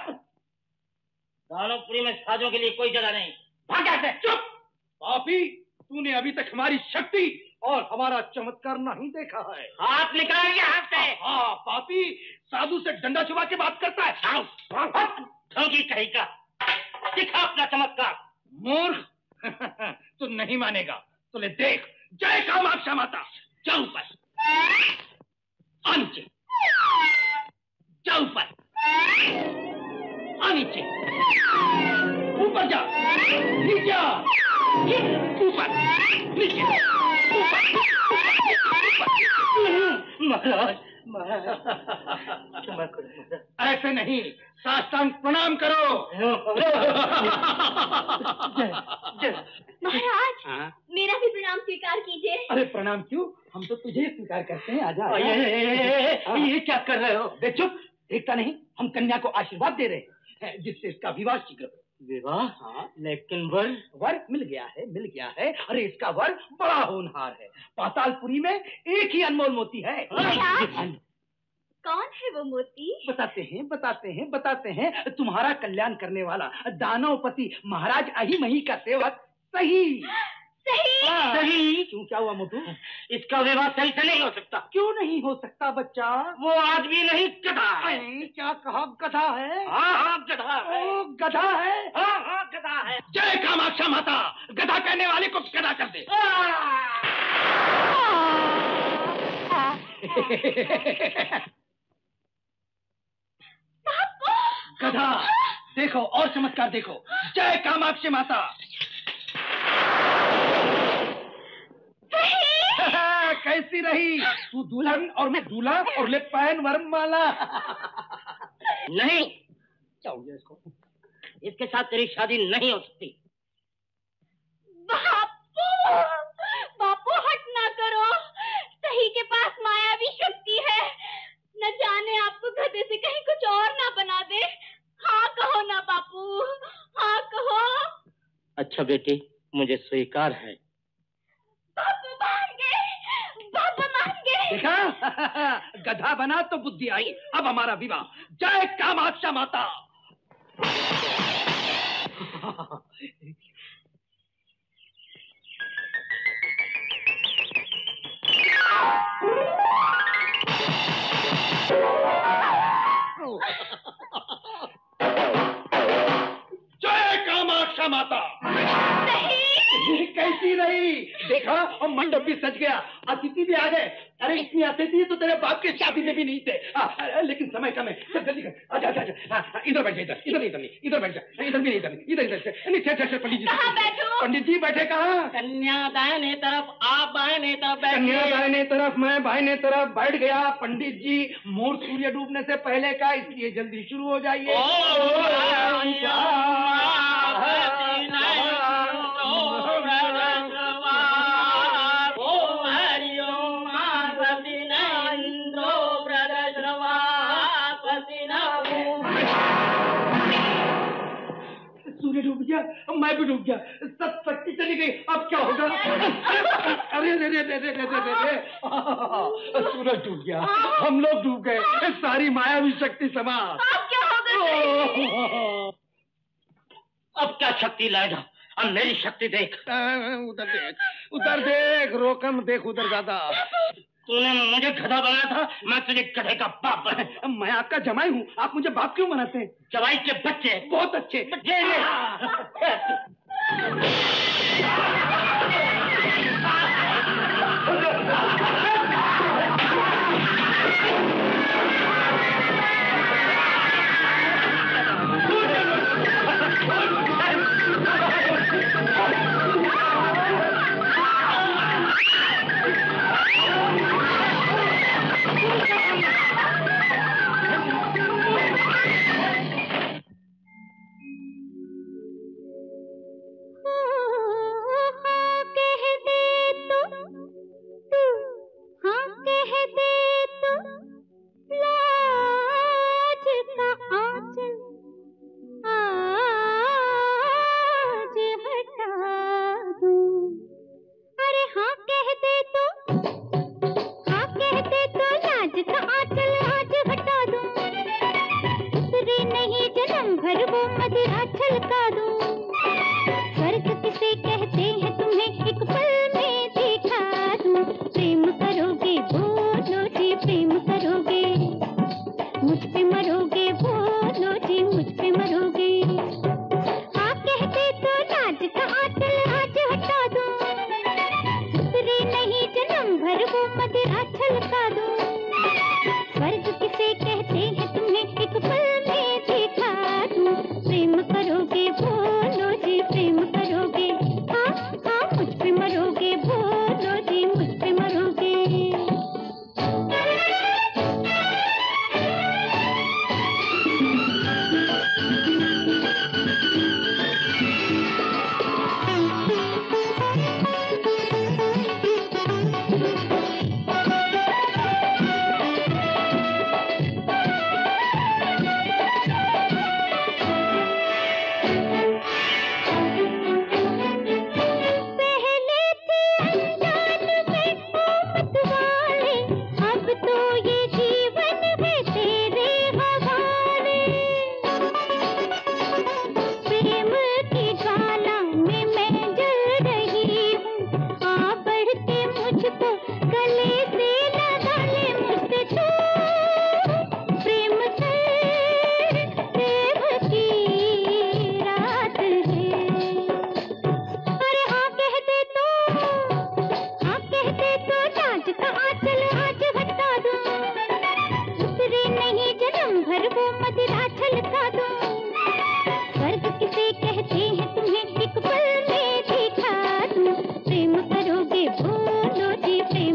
दानवपुरी में साजों के लिए कोई जगह नहीं, भाग से। चुप पापी, तूने अभी तक हमारी शक्ति और हमारा चमत्कार नहीं देखा है। हाथ निकाल के हाथ से। हाँ पापी, साधु से डंडा छुपा के बात करता है। ढोंगी कहीं का, दिखा अपना चमत्कार। मूर्ख, तू नहीं मानेगा तो ले देख। जय कामाक्षा माता। जा ऊपर, नीचे, जा ऊपर, नीचे, ऊपर जा, नीचे, ऊपर, नीचे, ऊपर। महाराज, ऐसे नहीं, साष्टांग प्रणाम करो। महाराज, मेरा भी प्रणाम स्वीकार कीजिए। अरे प्रणाम क्यों, हम तो तुझे ही स्वीकार करते हैं। आजा, आजा। ये क्या कर रहे हो? देख चुप, देखता नहीं, हम कन्या को आशीर्वाद दे रहे हैं जिससे इसका विवाह शीघ्र हो। विवाह? हाँ, लेकिन वर? वर मिल गया है, मिल गया है। अरे इसका वर बड़ा होनहार है, पातालपुरी में एक ही अनमोल मोती है। कौन है वो मोती? बताते हैं, बताते हैं, बताते हैं। तुम्हारा कल्याण करने वाला दानवपति महाराज अहिमही का सेवक सही। सही? सही? क्यों, क्या हुआ मोटू? इसका विवाह सही से नहीं हो सकता। क्यों नहीं हो सकता बच्चा? वो आदमी नहीं, गधा है। क्या कहा? गधा है? हाँ हाँ गधा है। ओ, गधा है? हाँ हाँ गधा है। जय कामाक्षा माता, गधा कहने वाले को गधा कर दे। गधा, देखो और चमत्कार देखो। जय कामाक्षी माता। कैसी रही? तू दुल्हन और मैं दूल्हा और ले पैन वरमाला। नहीं, क्या हो गया इसको? इसके साथ तेरी शादी नहीं हो सकती। बापू, बापू हट ना करो, सही के पास मायावी शक्ति अच्छा बेटी, मुझे स्वीकार है। बापू मान गए, बापू मान गए। देखा, गधा बना तो बुद्धि आई। अब हमारा विवाह। जय कामाक्षा माता। जय कामाक्षा माता। नहीं, कैसी रही? देखा, और मंडप भी सज गया, अतिथि भी आ गए। अरे इतनी अतिथि तो तेरे बाप की शादी में भी नहीं थे। आ, लेकिन समय कम है। चल जल्दी कर। आजा आजा आजा। इधर बैठ जा, इधर इधर नहीं, इधर नहीं, इधर बैठ जा। इधर भी नहीं, इधर नहीं, इधर इधर नहीं। ठहर ठहर, पंडित जी। कहाँ बैठूं? पंडित जी बैठे कहाँ? कन्या दाहिने तरफ, आप बाहिने तरफ बैठिए। कन्या दाहिने तरफ, मैं बाहिने तरफ बैठ गया। पंडित जी, मुहूर्त सूर्य डूबने से पहले का, इसलिए जल्दी शुरू हो जाइए। सूर्य डूब गया, मैं भी डूब गया, सब शक्ति चली गई। अब क्या होगा? अरे रे रे रे रे रे रे रे, सूरज डूब गया, हम लोग डूब गए, सारी मायावी शक्ति समाप्त। अब क्या होगा? अब क्या शक्ति लाएगा? अब मेरी शक्ति देख। उधर देख, उधर देख, रोकम देख उधर ज्यादा। तूने मुझे गधा बनाया था, मैं तुझे गधे का बाप बना। मैं आपका जमाई हूँ, आप मुझे बाप क्यों बनाते हैं? जवाई के बच्चे बहुत अच्छे। ये ले। प्रेम करोगे बोलो जी प्रेम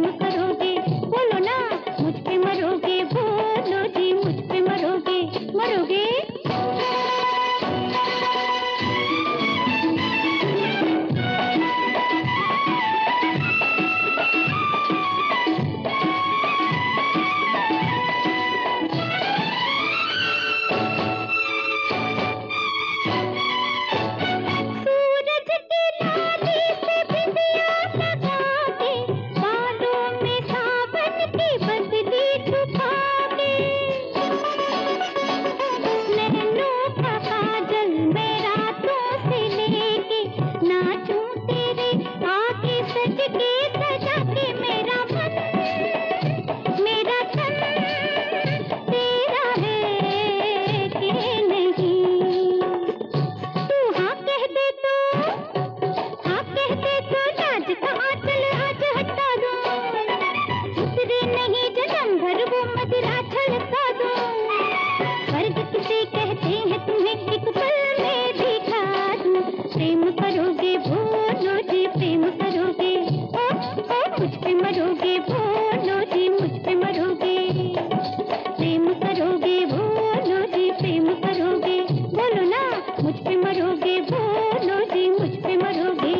से नहीं जन्म भर वो मदिरा छलका दूं। स्वर्ग किसे कहते हैं तुम्हें एक पल में दिखा दूं। प्रेम करोगे बोलो जी प्रेम करोगे, ओ ओ मुझ पे मरोगे बोलो जी मुझ पे मरोगे। प्रेम करोगे बोलो जी प्रेम करोगे, बोलो ना मुझ पे मरोगे बोलो जी मुझ पे मरोगे।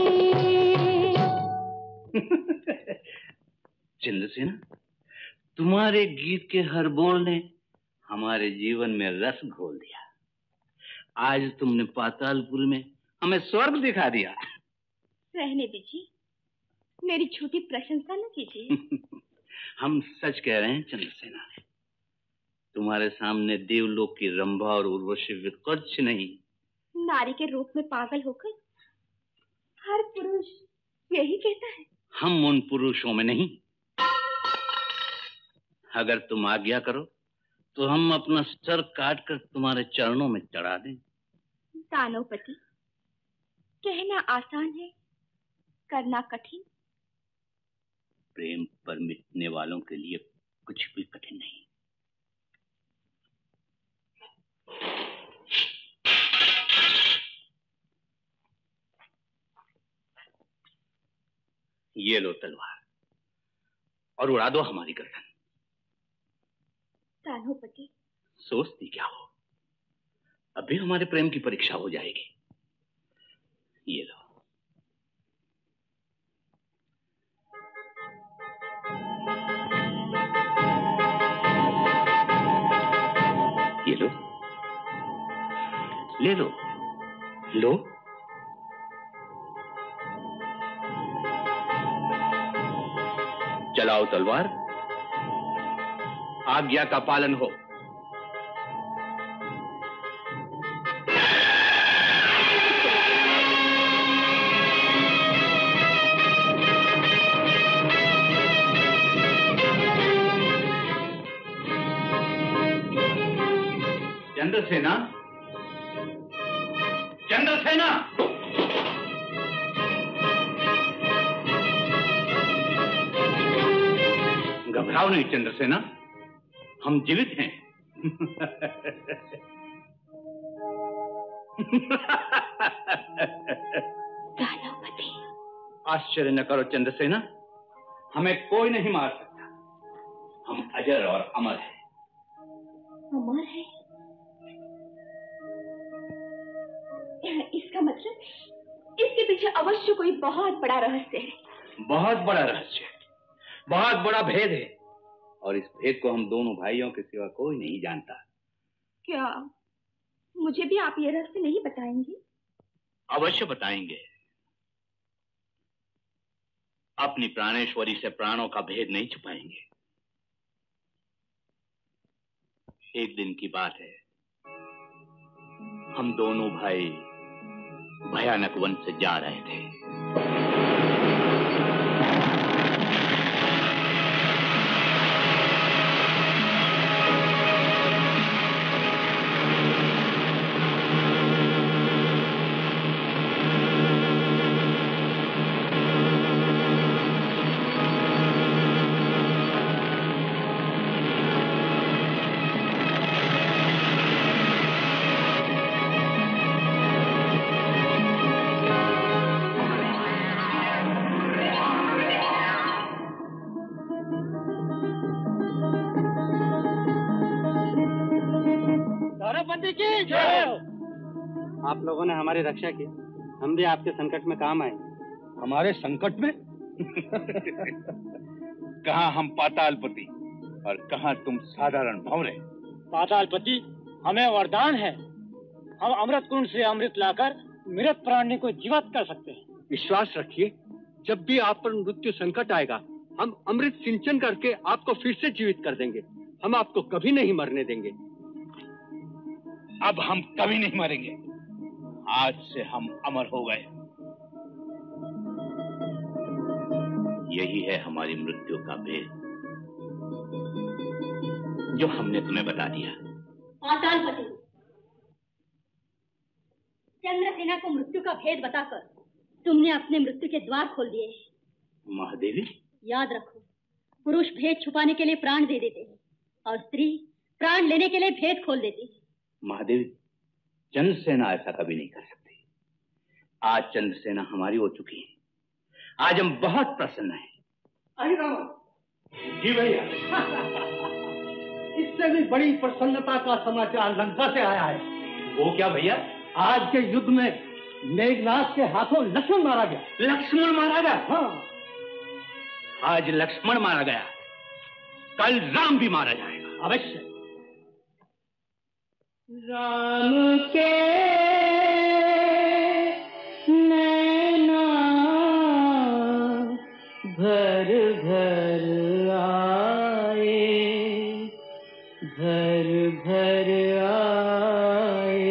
चंद्रसेना, तुम्हारे गीत के हर बोल ने हमारे जीवन में रस घोल दिया। आज तुमने पातालपुर में हमें स्वर्ग दिखा दिया। रहने दीजिए, मेरी छोटी प्रशंसा न कीजिए। हम सच कह रहे हैं चंद्रसेना, तुम्हारे सामने देवलोक की रंभा और उर्वशी भी कुछ नहीं। नारी के रूप में पागल होकर हर पुरुष यही कहता है। हम उन पुरुषों में नहीं। अगर तुम आज्ञा करो तो हम अपना सर काट कर तुम्हारे चरणों में चढ़ा दें। दानवपति, कहना आसान है, करना कठिन। प्रेम पर मिटने वालों के लिए कुछ भी कठिन नहीं। ये लो तलवार और उड़ा दो हमारी गर्दन। दानवपति, सोचती क्या हो, अभी हमारे प्रेम की परीक्षा हो जाएगी। ये लो। ये लो, ले लो, लो। चलाओ तलवार, आज्ञा का पालन हो। चंद्रसेना, चंद्रसेना, घबराओ नहीं चंद्रसेना, हम जीवित हैं। दानवपति, आश्चर्य न करो चंद्रसेना, हमें कोई नहीं मार सकता। हम अजर और अमर हैं। अमर है? इसका मतलब इसके पीछे अवश्य कोई बहुत बड़ा रहस्य है। बहुत बड़ा रहस्य, बहुत बड़ा भेद है, और इस भेद को हम दोनों भाइयों के सिवा कोई नहीं जानता। क्या मुझे भी आप ये रहस्य नहीं बताएंगे? अवश्य बताएंगे। अपनी प्राणेश्वरी से प्राणों का भेद नहीं छुपाएंगे। एक दिन की बात है, हम दोनों भाई भयानक वन से जा रहे थे। आप लोगों ने हमारी रक्षा की, हम भी आपके संकट में काम आए। हमारे संकट में? कहाँ हम पातालपति और कहाँ तुम साधारण भंवरे। पातालपति, हमें वरदान है, हम अमृत कुंड से अमृत लाकर मृत प्राणी को जीवित कर सकते हैं। विश्वास रखिए, जब भी आप पर मृत्यु संकट आएगा, हम अमृत सिंचन करके आपको फिर से जीवित कर देंगे। हम आपको कभी नहीं मरने देंगे। अब हम कभी नहीं मरेंगे। आज से हम अमर हो गए। यही है हमारी मृत्यु का भेद, जो हमने तुम्हें बता दिया। पातालपति, चंद्रसेना को मृत्यु का भेद बताकर तुमने अपने मृत्यु के द्वार खोल दिए। महादेवी, याद रखो, पुरुष भेद छुपाने के लिए प्राण दे देते हैं और स्त्री प्राण लेने के लिए भेद खोल देती है। महादेवी, चंद्रसेना ऐसा कभी नहीं कर सकती। आज चंद्रसेना हमारी हो चुकी है। आज हम बहुत प्रसन्न हैं। अहिरावन। जी भैया। इससे भी बड़ी प्रसन्नता का समाचार लंका से आया है। वो क्या भैया? आज के युद्ध में मेघनाथ के हाथों लक्ष्मण मारा गया। लक्ष्मण मारा गया? हाँ। आज लक्ष्मण मारा गया, कल राम भी मारा जाएगा। अवश्य। राम के नैना भर भर आए, भर भर आए।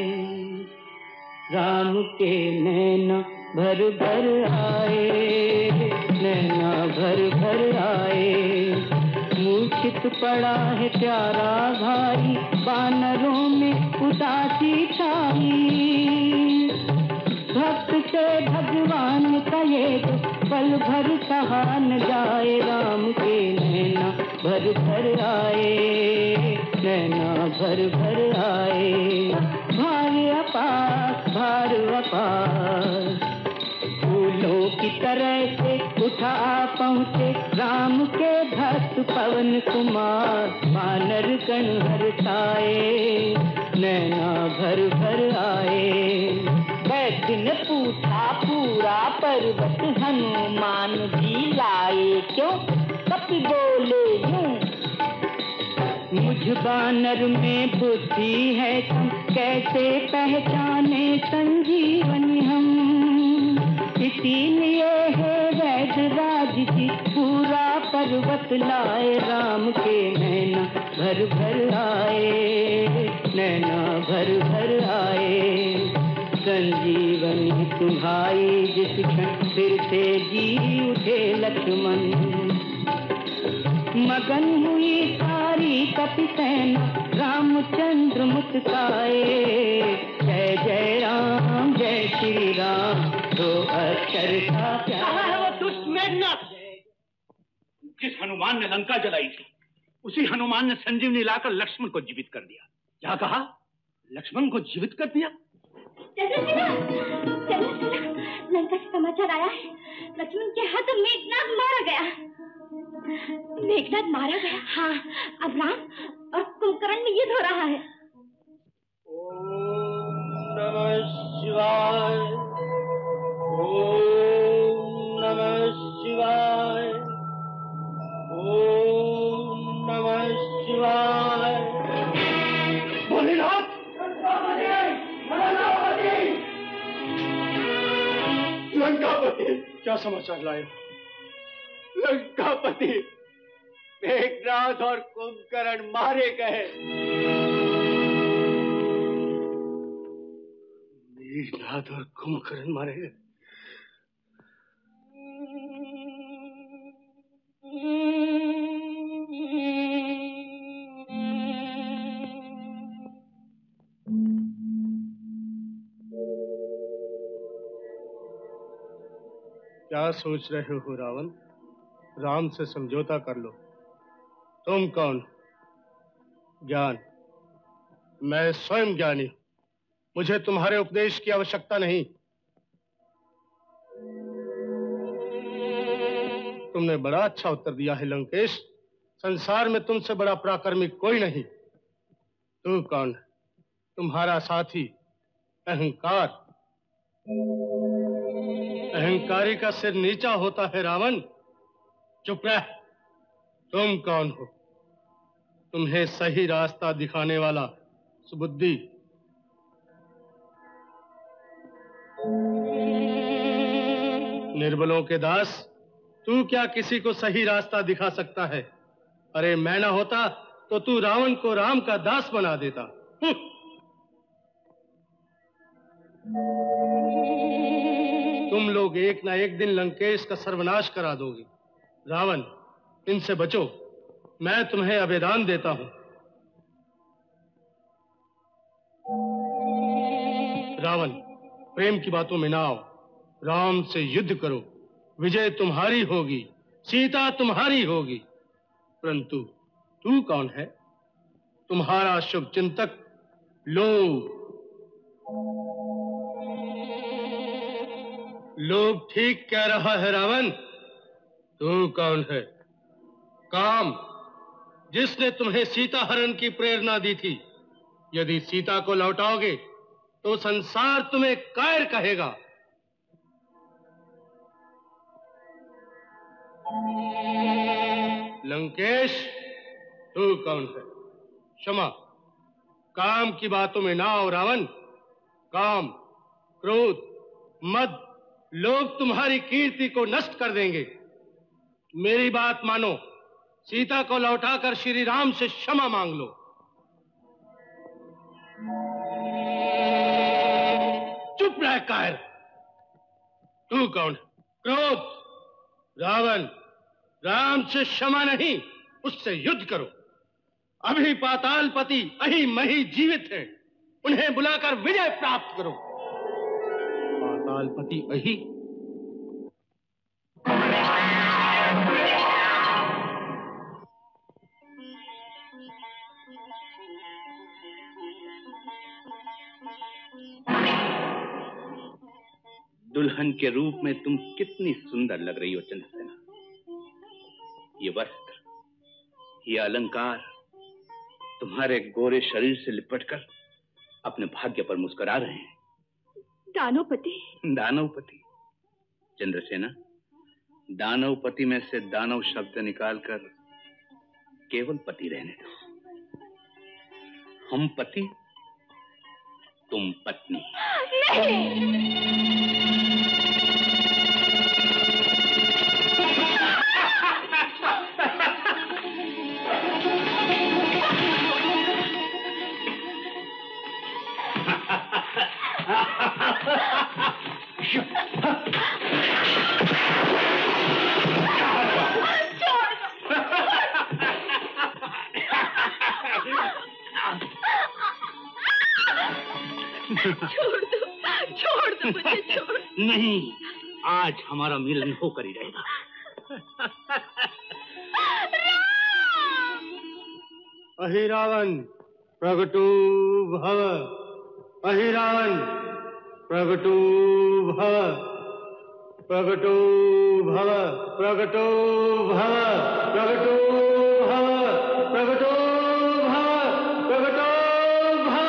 राम के नैना भर भर आए, नैना भर भर आए। मूर्छित पड़ा है प्यारा भाई, बानरों में उदासी छाई। भक्त से भगवान का ये पल भर कहा न जाए। राम के नैना भर भर आए, नैना भर भर आए। भार अपार, भार अपार। फूलों की तरह से उठा पहुँचे राम के भक्त पवन कुमार। वानर गण हर्षाए, नैना भर भर आए। वैद्य ने पूछा पूरा पर्वत, हनुमान जी लाए क्यों? कपि बोले यूं, मुझ बानर में बुद्धि है कम, कैसे पहचाने संजीवनी हम। इसीलिए है वैद्य राज जी पूरा पर्वत लाए। राम के नैना भर भर आए, नैना भर भर आए। संजीवनी तुम्हारी जिस क्षण फिर से जी उठे लक्ष्मण। मगन हुई सारी कपि सेना, रामचंद्र मुस्काए। जय जय राम, जय श्री राम, दो अक्षर का प्यार। है वो दुष्ट मेघनाथ, जिस हनुमान ने लंका जलाई थी, उसी हनुमान ने संजीवनी लाकर लक्ष्मण को जीवित कर दिया। क्या कहा? लक्ष्मण को जीवित कर दिया? चंद्रसेना, चंद्रसेना, लंका से समाचार आया है, लक्ष्मण के हाथों मेघनाथ मारा गया। मेघनाथ मारा गया? हाँ, अब राम और कुंभकर्ण में युद्ध हो रहा है। ओम नमः शिवाय, ओम नमः शिवाय, ओम नमः शिवाय। भोलेनाथ, लंकापति, क्या समाचार लाए? लंकापति, मेघनाथ और कुंभकर्ण मारे गए। मेघनाथ और कुंभकर्ण मारे गए? क्या सोच रहे हो रावण? राम से समझौता कर लो। तुम कौन? ज्ञान। मैं स्वयं ज्ञानी हूं, मुझे तुम्हारे उपदेश की आवश्यकता नहीं। तुमने बड़ा अच्छा उत्तर दिया है लंकेश। संसार में तुमसे बड़ा पराक्रमिक कोई नहीं। तू कौन? तुम्हारा साथी अहंकार। अहंकारी का सिर नीचा होता है रावण। चुप रह। तुम कौन हो? तुम्हें सही रास्ता दिखाने वाला सुबुद्धि। निर्बलों के दास, तू क्या किसी को सही रास्ता दिखा सकता है? अरे मैं ना होता तो तू रावण को राम का दास बना देता। तुम लोग एक ना एक दिन लंकेश का सर्वनाश करा दोगे। रावण, इनसे बचो। मैं तुम्हें अभेदान देता हूं। रावण, प्रेम की बातों में ना आओ। राम से युद्ध करो, विजय तुम्हारी होगी। सीता तुम्हारी होगी, परंतु तू कौन है? तुम्हारा शुभ चिंतक लोभ। लोभ ठीक कह रहा है रावण। तू कौन है? काम, जिसने तुम्हें सीता हरण की प्रेरणा दी थी। यदि सीता को लौटाओगे तो संसार तुम्हें कायर कहेगा। लंकेश, तू कौन है? क्षमा, काम की बातों में ना आओ रावण। काम, क्रोध, मद, लोभ तुम्हारी कीर्ति को नष्ट कर देंगे। मेरी बात मानो, सीता को लौटाकर श्री राम से क्षमा मांग लो। चुप रह कायर। तू कौन? क्रोध, रावण, राम से क्षमा नहीं, उससे युद्ध करो। अभी पातालपति अही मही जीवित हैं, उन्हें बुलाकर विजय प्राप्त करो। पातालपति अही? दुल्हन के रूप में तुम कितनी सुंदर लग रही हो चंद्रसेना। ये वस्त्र, ये अलंकार तुम्हारे गोरे शरीर से लिपटकर अपने भाग्य पर मुस्कुरा रहे हैं। दानवपति। दानवपति? चंद्रसेना, दानवपति में से दानव शब्द निकालकर केवल पति रहने दो। हम पति, तुम पत्नी। नहीं। छोड़ दो, छोड़ दो मुझे, छोड़। नहीं, आज हमारा मिलन होकर ही रहेगा। अहिरावन प्रगटो भव, अहिरावन प्रगटो भव, प्रगटो भव, प्रगटो भव, प्रगटो भव, प्रगटो भव, प्रगटो भव।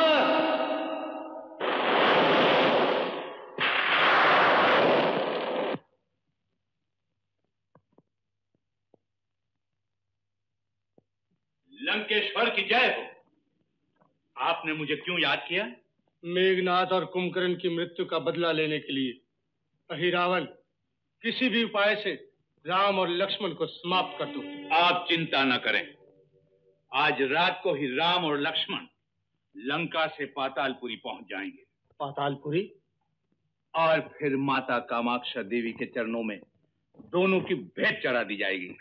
लंकेश्वर की जय हो। आपने मुझे क्यों याद किया? मेघनाथ और कुंभकर्ण की मृत्यु का बदला लेने के लिए। अहिरावन, किसी भी उपाय से राम और लक्ष्मण को समाप्त कर दो। आप चिंता न करें, आज रात को ही राम और लक्ष्मण लंका से पातालपुरी पहुंच जाएंगे। पातालपुरी? और फिर माता कामाक्षा देवी के चरणों में दोनों की भेंट चढ़ा दी जाएगी।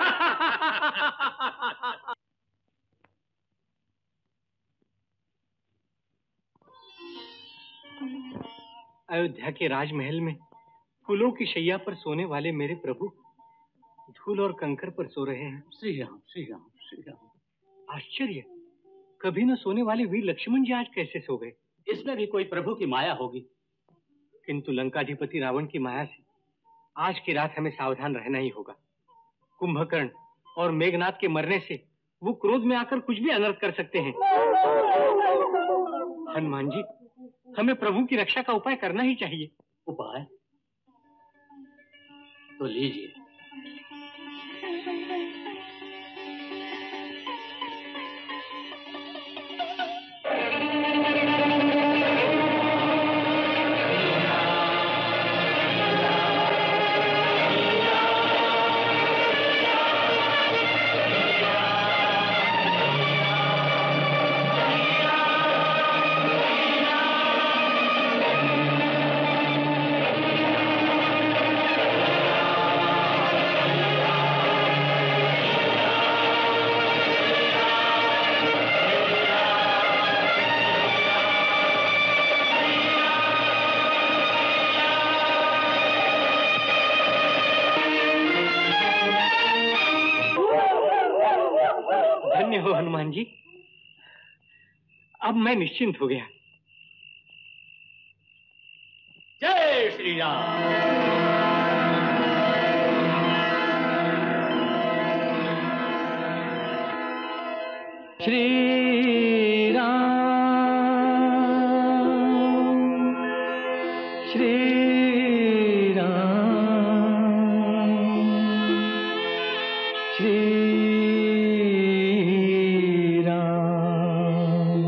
अयोध्या के राजमहल में फूलों की शैया पर सोने वाले मेरे प्रभु धूल और कंकर पर सो रहे हैं। श्री राम, श्री राम, श्री राम। आश्चर्य, कभी न सोने वाले वीर लक्ष्मण जी आज कैसे सो गए? इसमें भी कोई प्रभु की माया होगी। किंतु लंकाधिपति रावण की माया से आज की रात हमें सावधान रहना ही होगा। कुंभकर्ण और मेघनाथ के मरने से वो क्रोध में आकर कुछ भी अनर्थ कर सकते हैं। हनुमान जी, हमें प्रभु की रक्षा का उपाय करना ही चाहिए। उपाय तो लीजिए। धन्य हो हनुमान जी, अब मैं निश्चिंत हो गया। जय श्री राम। श्री राम, श्री राम, श्री राम।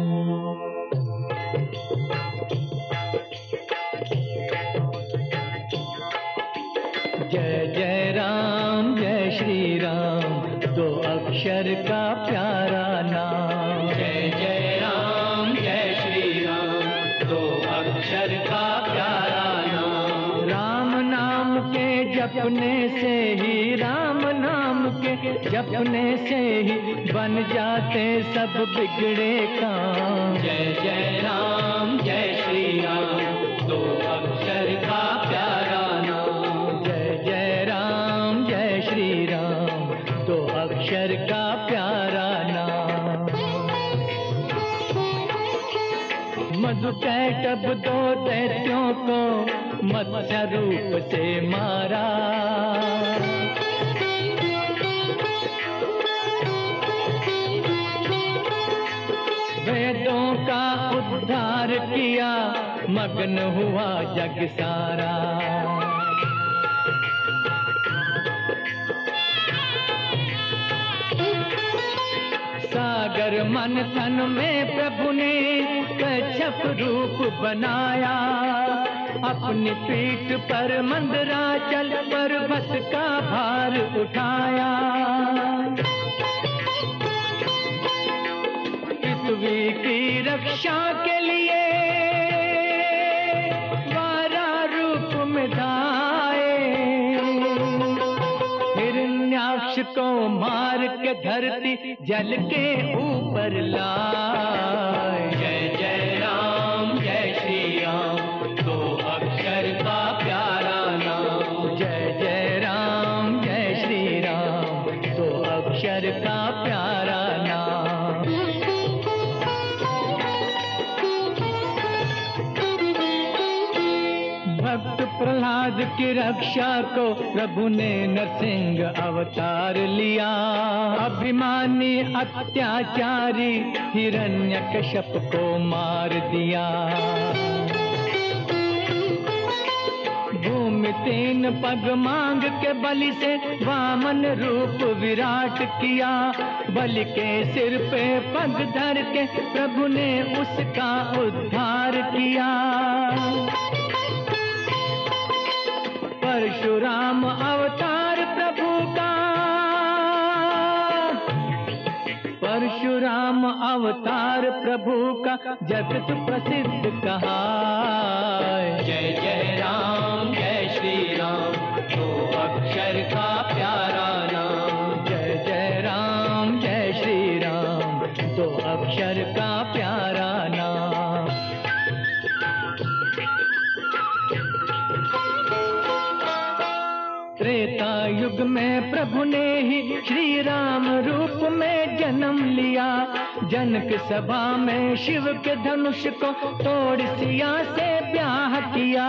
जय जय राम, जय श्री राम, दो अक्षर का प्यारा नाम। जय जय राम, जय श्री राम, दो अक्षर का प्यारा नाम। राम नाम के जपने से ही, राम नाम के जपने से ही बन जाते सब बिगड़े काम। जय जय राम, जय श्री राम, दो अक्षर का प्यारा नाम। जय जय राम, जय श्री राम, दो अक्षर का प्यारा नाम। मधुकैटभ दो दैत्यों को मत्स्य रूप से मारा। वेदों का उद्धार किया, मग्न हुआ जग सारा। सागर मंथन में प्रभु ने कच्छप रूप बनाया। अपनी पीठ पर मंदराचल पर्वत का भार उठाया। पृथ्वी की रक्षा के लिए वारा रूप में धाये। हिरण्याक्ष को मार के धरती जल के ऊपर लाए। जय जय राम, जय श्री राम, दो अक्षर का प्यारा नाम। जय जय राम, जय श्री राम, दो अक्षर का प्यारा नाम। भक्त प्रहलाद की रक्षा को प्रभु ने नरसिंह अवतार लिया। अभिमानी अत्याचारी हिरण्यकश्यप को मार दिया। भूमि तीन पग मांग के बलि से वामन रूप विराट किया। बलि के सिर पे पग धर के प्रभु ने उसका उद्धार किया। परशुराम अवतार प्रभु का, परशुराम अवतार प्रभु का जगत प्रसिद्ध कहा। जय जय राम, जय श्री राम, दो अक्षर का प्यारा नाम। जय जय राम, जय श्री राम, दो अक्षर का प्यारा नाम। त्रेता युग में प्रभु ने ही श्री राम रूप में जन्म लिया। जनक सभा में शिव के धनुष को तोड़ सिया से ब्याह किया।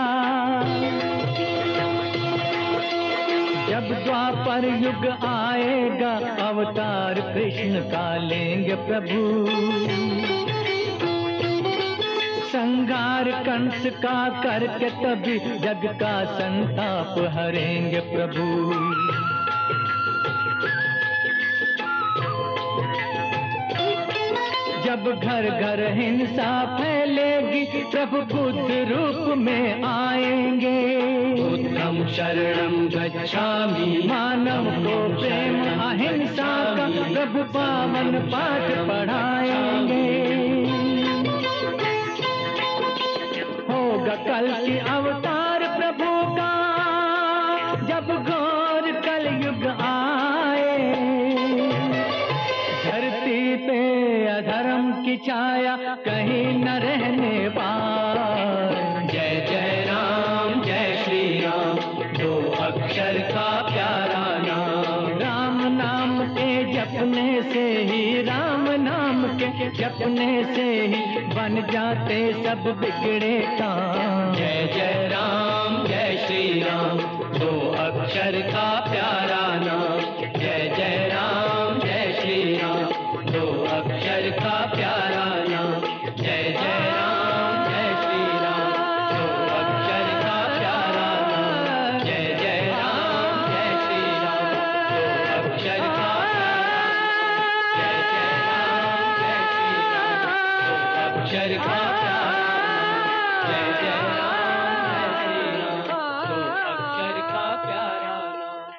जब द्वापर युग आएगा अवतार कृष्ण का लेंगे प्रभु। संगार कंस का करके तभी जग का संताप हरेंगे प्रभु। जब घर घर हिंसा फैलेगी प्रभु बुद्ध रूप में आएंगे। बुद्धं शरणं गच्छामि, मानव को प्रेम अहिंसा का प्रभु पावन पाठ पढ़ाएंगे। होगा कल की अवतार प्रभु का, जब घोर कलयुग आए। धरती पे अधर्म की छाया कहीं न रहने पाए। जय जय राम, जय श्री राम, दो अक्षर का प्यारा नाम। राम नाम के जपने से ही राम जपने से ही बन जाते सब बिगड़े काम। जय जय राम जय श्री राम, दो अक्षर का प्यारा नाम। जय जय राम जय श्री राम, दो अक्षर का प्यारा नाम। जय जय राम जय श्री राम, दो अक्षर का प्यारा नाम। जय जय राम जय श्री राम, दो अक्षर का अक्षर का प्यारा, जय जय राम जय श्री राम, दो अक्षर का प्यारा नाम।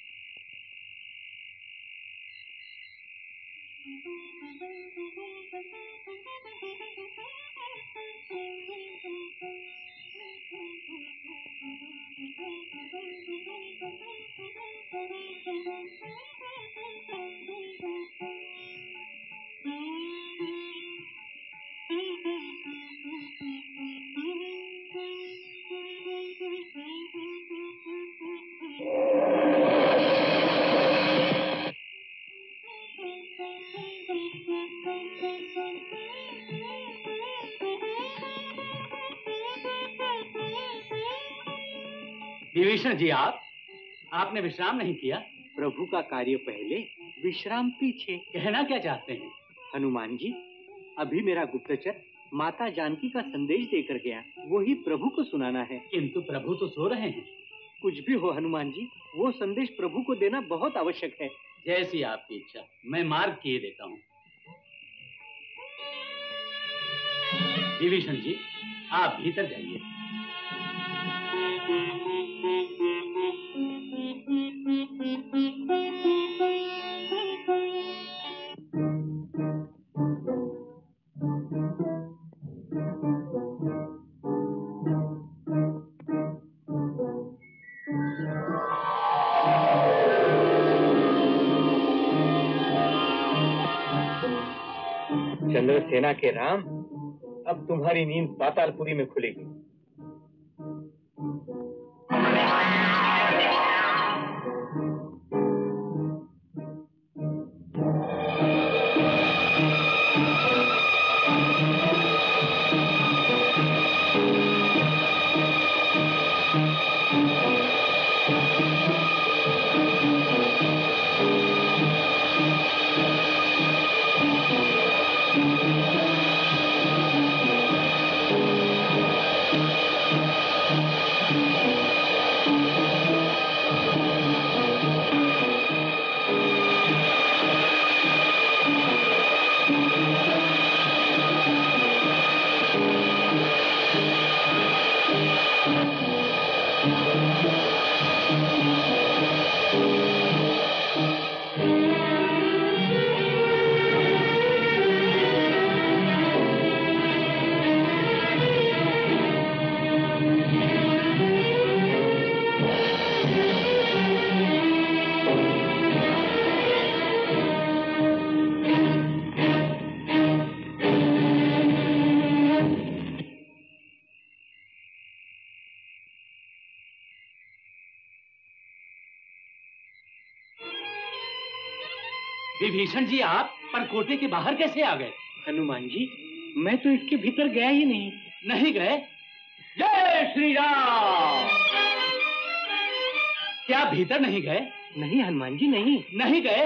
विभीषण जी, आप आपने विश्राम नहीं किया? प्रभु का कार्य पहले, विश्राम पीछे। कहना क्या चाहते हैं? हनुमान जी, अभी मेरा गुप्तचर माता जानकी का संदेश देकर गया, वही प्रभु को सुनाना है। किंतु प्रभु तो सो रहे हैं। कुछ भी हो हनुमान जी, वो संदेश प्रभु को देना बहुत आवश्यक है। जैसी आपकी इच्छा, मैं मार्ग किए देता हूँ। विभीषण जी, आप भीतर जाइए। चंद्रसेना के राम, अब तुम्हारी नींद पातालपुरी में खुलेगी। विभीषण जी, आप परकोटे के बाहर कैसे आ गए? हनुमान जी, मैं तो इसके भीतर गया ही नहीं। नहीं गए? जय श्री राम! क्या भीतर नहीं गए? नहीं हनुमान जी, नहीं नहीं गए।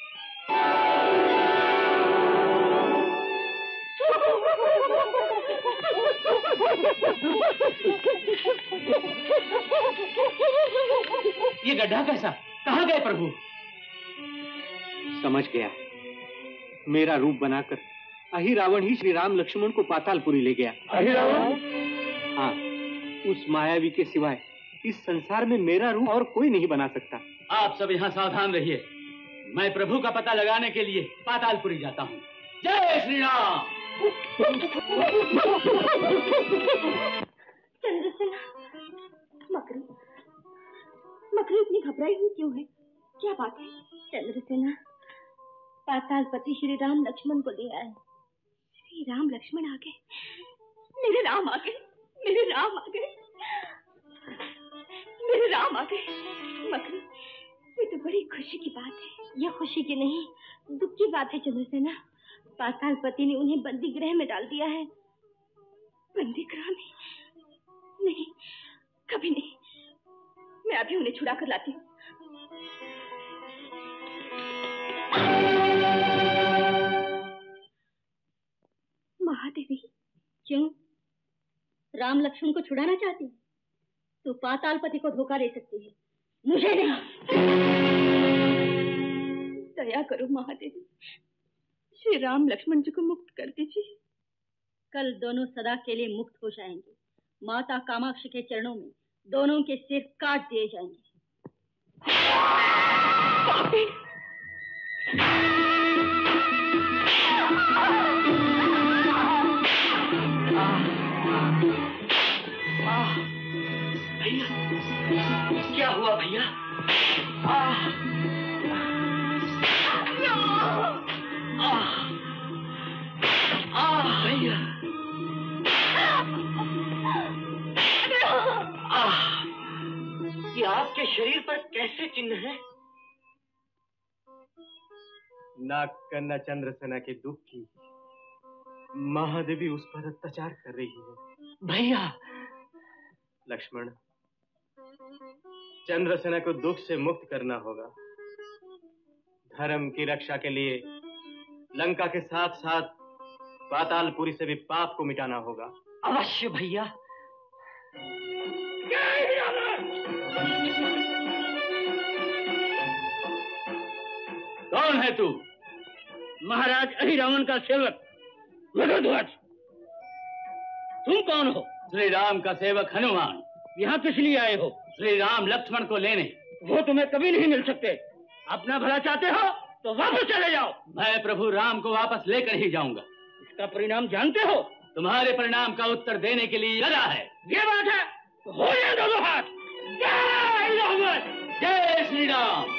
ये गड्ढा कैसा? कहाँ गए प्रभु? समझ गया, मेरा रूप बनाकर अहिरावण ही श्री राम लक्ष्मण को पातालपुरी ले गया। अहिरावण? हाँ, उस मायावी के सिवाय इस संसार में मेरा रूप और कोई नहीं बना सकता। आप सब यहाँ सावधान रहिए, मैं प्रभु का पता लगाने के लिए पातालपुरी जाता हूँ। जय श्री राम! चंद्रसेना, मकरी, मकरी इतनी घबराई हुई क्यों है? क्या बात है? चंद्रसेना, पातालपति श्री राम लक्ष्मण को ले आए। श्री राम लक्ष्मण आ गए? मेरे राम आ गए, मेरे राम आ गए, मेरे राम आ गए। मकरी, ये तो बड़ी खुशी की बात है। यह खुशी की नहीं, दुख की बात है चंद्रसेना। पातालपति ने उन्हें बंदी गृह में डाल दिया है। बंदी गृह में? नहीं, कभी नहीं। मैं अभी उन्हें छुड़ा कर लाती हूँ। महादेवी, क्यों? राम लक्ष्मण को छुड़ाना चाहती है? तो पातालपति को धोखा दे सकती है, मुझे नहीं। दया करो महादेवी, श्री राम लक्ष्मण जी को मुक्त कर दीजिए। कल दोनों सदा के लिए मुक्त हो जाएंगे। माता कामाक्षी के चरणों में दोनों के सिर काट दिए जाएंगे। भैया, क्या हुआ भैया? भैया, ये आपके शरीर पर कैसे चिन्ह हैं? नाग कन्या चंद्रसेना के दुख की महादेवी उस पर अत्याचार कर रही है। भैया, लक्ष्मण, चंद्रसेना को दुख से मुक्त करना होगा। धर्म की रक्षा के लिए लंका के साथ साथ पातालपुरी से भी पाप को मिटाना होगा। अवश्य भैया। कौन है तू? महाराज अहिरावन का सेवक मगधध्वज। तुम कौन हो? श्री राम का सेवक हनुमान। यहाँ किस लिए आए हो? श्री राम लक्ष्मण को लेने। वो तुम्हें कभी नहीं मिल सकते। अपना भला चाहते हो तो वापस चले जाओ। मैं प्रभु राम को वापस लेकर ही जाऊंगा। इसका परिणाम जानते हो? तुम्हारे परिणाम का उत्तर देने के लिए लगा है। ये बात है तो हो जाए दोनों हाथ। जय राम, जय श्री राम।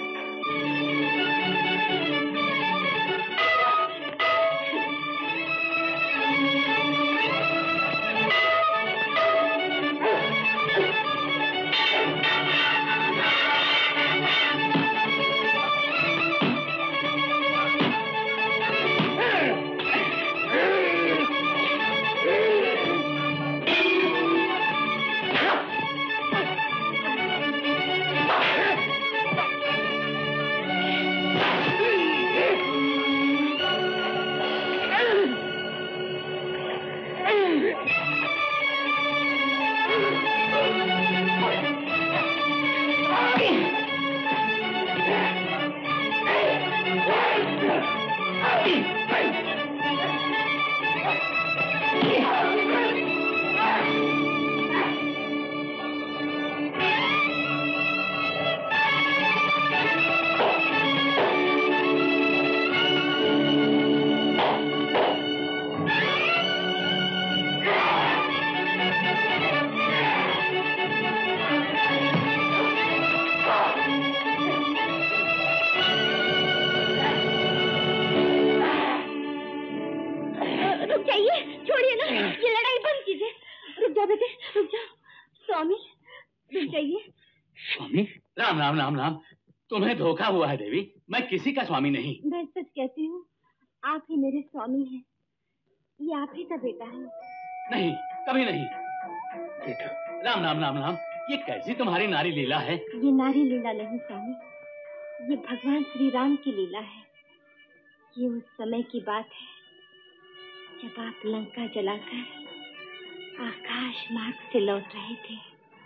राम राम राम राम। तुम्हें धोखा हुआ है देवी। मैं किसी का स्वामी नहीं। मैं सच कहती हूँ, आप ही मेरे स्वामी हैं। ये आप ही का बेटा है। नहीं, कभी नहीं। बेटा। राम राम राम राम। ये कैसी तुम्हारी नारी लीला है? ये नारी लीला नहीं स्वामी, ये भगवान श्री राम की लीला है। ये उस समय की बात है जब आप लंका जलाकर आकाश मार्ग से लौट रहे थे।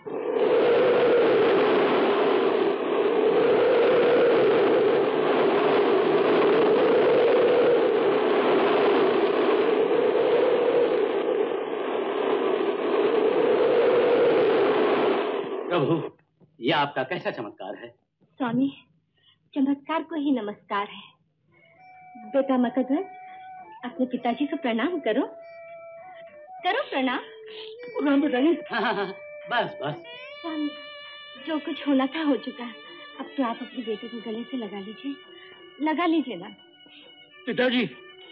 प्रभु, यह आपका कैसा चमत्कार है? स्वामी, चमत्कार को ही नमस्कार है। बेटा मगधध्वज, अपने पिताजी को प्रणाम करो। करो प्रणाम। प्रणाम पिताजी। हाँ हाँ हाँ, बस बस। स्वामी, जो कुछ होना था हो चुका। अब तो आप अपने बेटे को गले से लगा लीजिए। लगा लीजिए ना। पिताजी,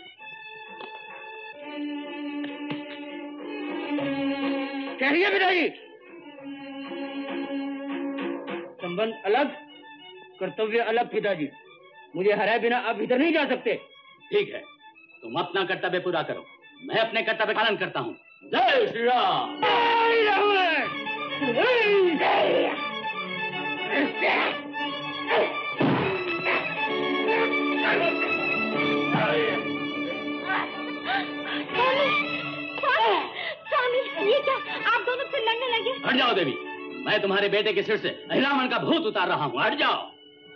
कहिए पिताजी। संबंध अलग, कर्तव्य अलग पिताजी। मुझे हराए बिना आप इधर नहीं जा सकते। ठीक है, तुम अपना कर्तव्य पूरा करो, मैं अपने कर्तव्य पालन करता हूँ। जय श्री राम। स्वामी, ये क्या, आप दोनों फिर लड़ने लगे? हट जाओ देवी, मैं तुम्हारे बेटे के सिर से अहिरावण का भूत उतार रहा हूँ। हट जाओ।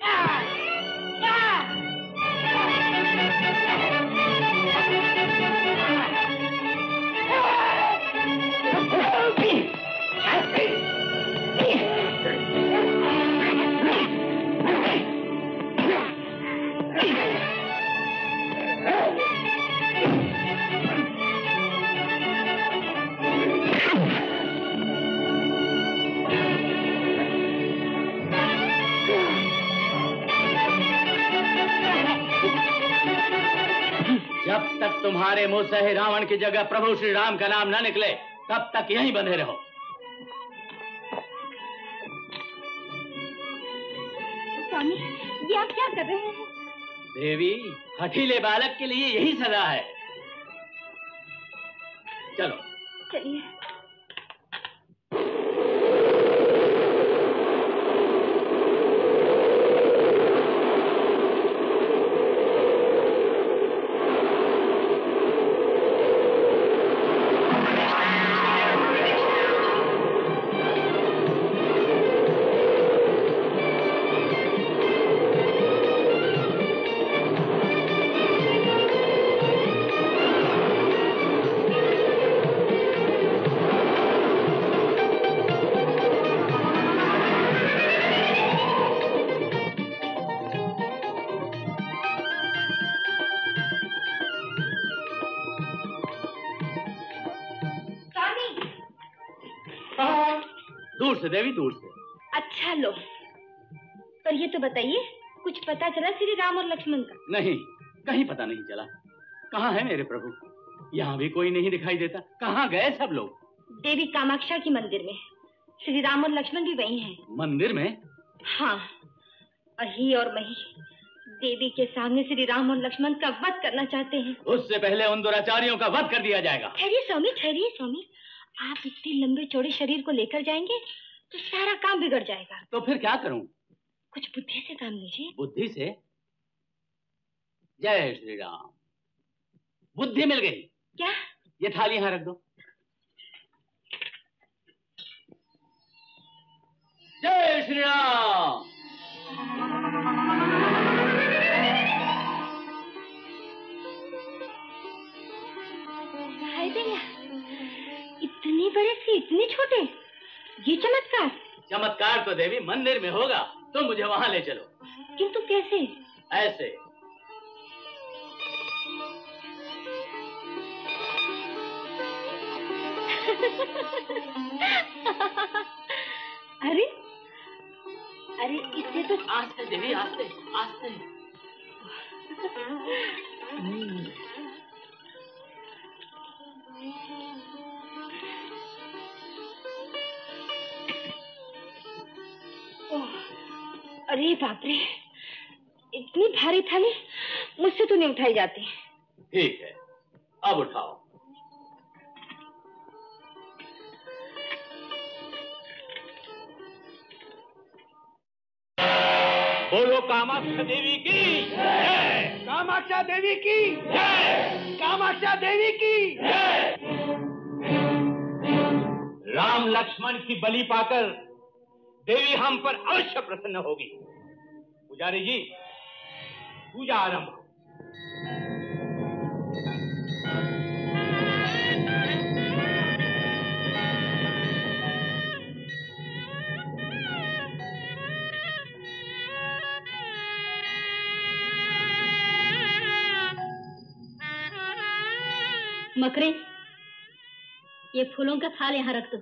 जब तक तुम्हारे मुंह से रावण की जगह प्रभु श्री राम का नाम न निकले, तब तक यहीं बंधे रहो। स्वामी, ये आप क्या कर रहे हैं? देवी, हठीले बालक के लिए यही सजा है। चलो चलिए। दूर से देवी, दूर से। अच्छा लो, पर ये तो बताइए, कुछ पता चला श्री राम और लक्ष्मण का? नहीं, कहीं पता नहीं चला। कहाँ है मेरे प्रभु? यहाँ भी कोई नहीं दिखाई देता। कहाँ गए सब लोग? देवी कामाक्षा की मंदिर में। श्री राम और लक्ष्मण भी वही हैं। मंदिर में? हाँ, अही और मही देवी के सामने श्री राम और लक्ष्मण का वध करना चाहते हैं। उससे पहले उन दुराचारियों का वध कर दिया जाएगा। ठहरिए स्वामी, ठहरिए स्वामी। आप इतने लंबे चौड़े शरीर को लेकर जाएंगे तो सारा काम बिगड़ जाएगा। तो फिर क्या करूं? कुछ बुद्धि से काम लीजिए। बुद्धि से? जय श्री राम। बुद्धि मिल गई। क्या? ये थाली यहाँ रख दो। जय श्री राम। हाय भैया, इतनी बड़े से इतने छोटे, ये चमत्कार? चमत्कार तो देवी मंदिर में होगा, तुम मुझे वहां ले चलो। किंतु कैसे? ऐसे। अरे अरे इससे तो आस्ते देवी, आस्ते आस्ते। अरे बाप रे, इतनी भारी थाली मुझसे तो नहीं उठाई जाती। ठीक है, अब उठाओ। बोलो कामाक्षा देवी की जय। कामाक्षा देवी की जय। कामाक्षा देवी की जय। राम लक्ष्मण की बलि पाकर देवी हम पर अवश्य प्रसन्न होगी। पुजारी जी, पूजा आरंभ। मकरे, ये फूलों का थाल यहाँ रख दो।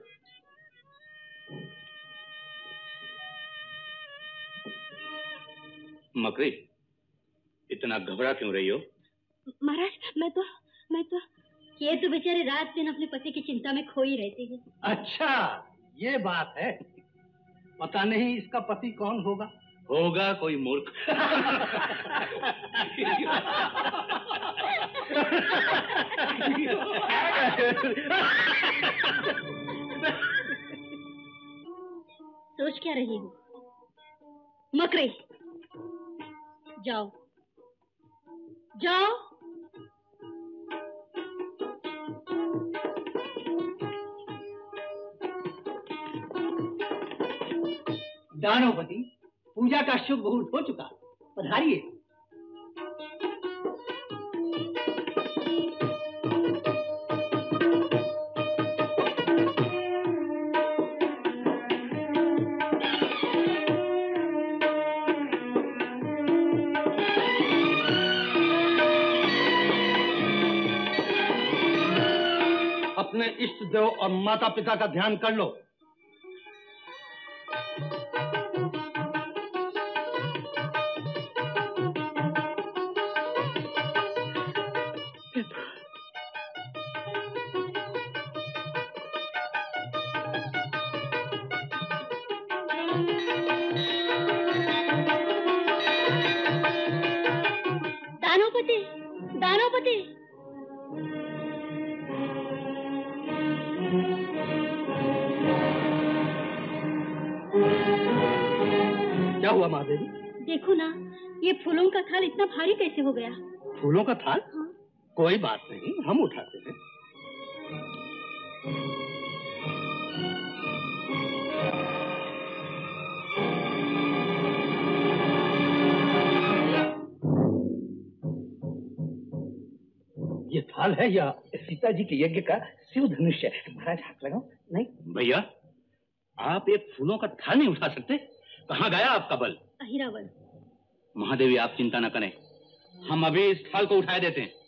मकरी, इतना घबरा क्यों रही हो? महाराज, मैं तो मैं तो ये तो बेचारे रात दिन अपने पति की चिंता में खोई रहती है। अच्छा, ये बात है। पता नहीं इसका पति कौन होगा। होगा कोई मूर्ख। सोच क्या रही हो? मकरे, जाओ जाओ। दानवपति, पूजा का शुभ मुहूर्त हो चुका, पधारिए। अपने इष्ट देव और माता पिता का ध्यान कर लो। दानवपति, दानवपति। क्या हुआ महादेवी? देखो ना, ये फूलों का थाल इतना भारी कैसे हो गया? फूलों का थाल? हाँ। कोई बात नहीं, हम उठाते हैं। ये थाल है या सीता जी के यज्ञ का शिव धनुष्य है? महाराज हाथ लगाओ। नहीं भैया, आप एक फूलों का थाल नहीं उठा सकते? कहाँ गया आपका बल? अहिरावन। महादेवी, आप चिंता न करें, हम अभी इस थाल को उठा देते हैं।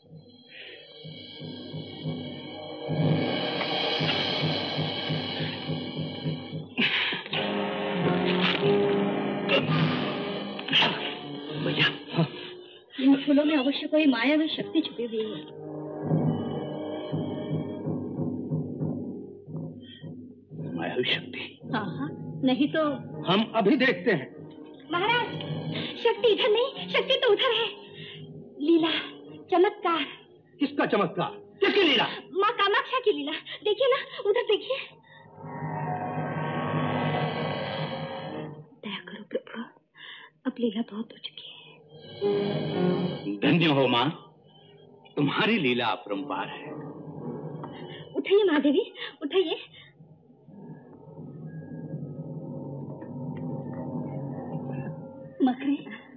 भैया, इन फूलों में अवश्य कोई मायावी शक्ति छुपी हुई है। मायावी शक्ति? हाँ हाँ, नहीं तो हम अभी देखते हैं। महाराज, शक्ति इधर नहीं, शक्ति तो उधर है। लीला, चमत्कार। किसका चमत्कार? किसकी लीला? माँ कामाक्षा की लीला। देखिए ना, उधर देखिए। दया करो प्रभु, अब लीला बहुत हो चुकी है। धन्य हो माँ, तुम्हारी लीला अपरंपार है। उठाइए महादेवी, उठाइए। मकरे,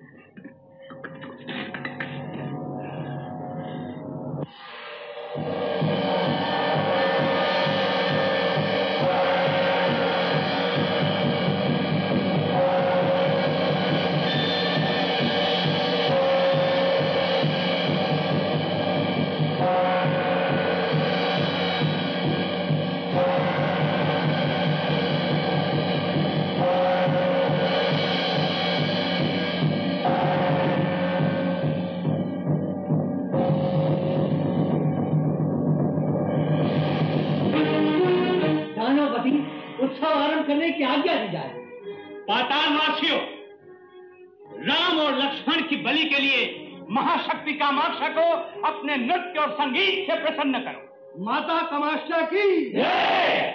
करने की आज्ञा दी जाए। पातालवासियों, राम और लक्ष्मण की बलि के लिए महाशक्ति कामाक्षा को अपने नृत्य और संगीत से प्रसन्न करो। माता कामाक्षा की जय।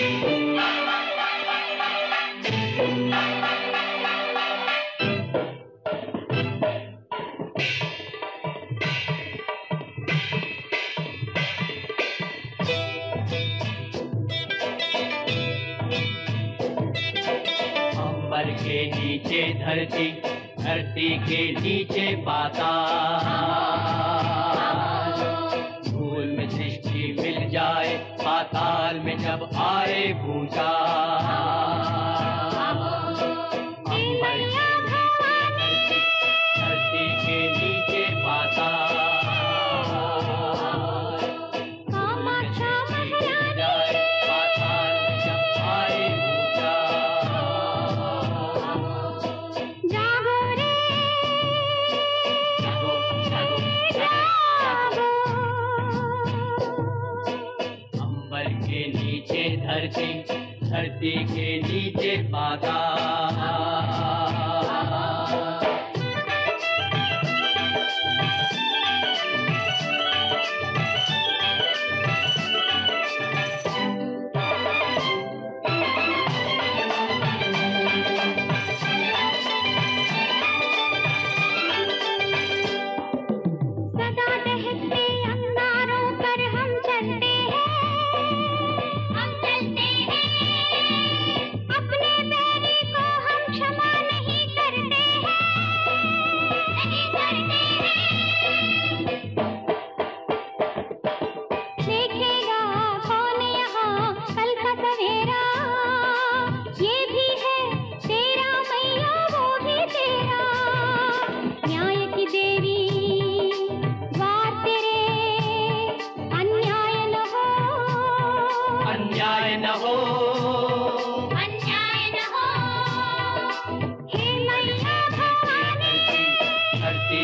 के नीचे धरती, धरती के नीचे पाताल, धूल में सृष्टि मिल जाए, पाताल में जब आए भूचाल। अंबर के नीचे धरती, धरती के नीचे पाताल, धूल में सृष्टि मिल जाए, पाताल में जब आए भूचाल। धरती, धरती के नीचे पाताल।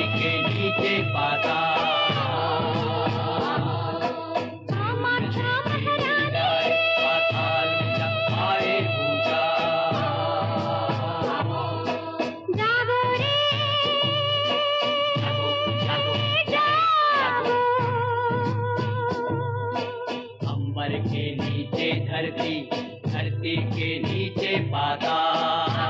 के नीचे पाताल, कामाक्षा महारानी पाताल में जब आए पूजा, जागो रे जागो, अंबर के नीचे धरती, धरती के नीचे पाताल,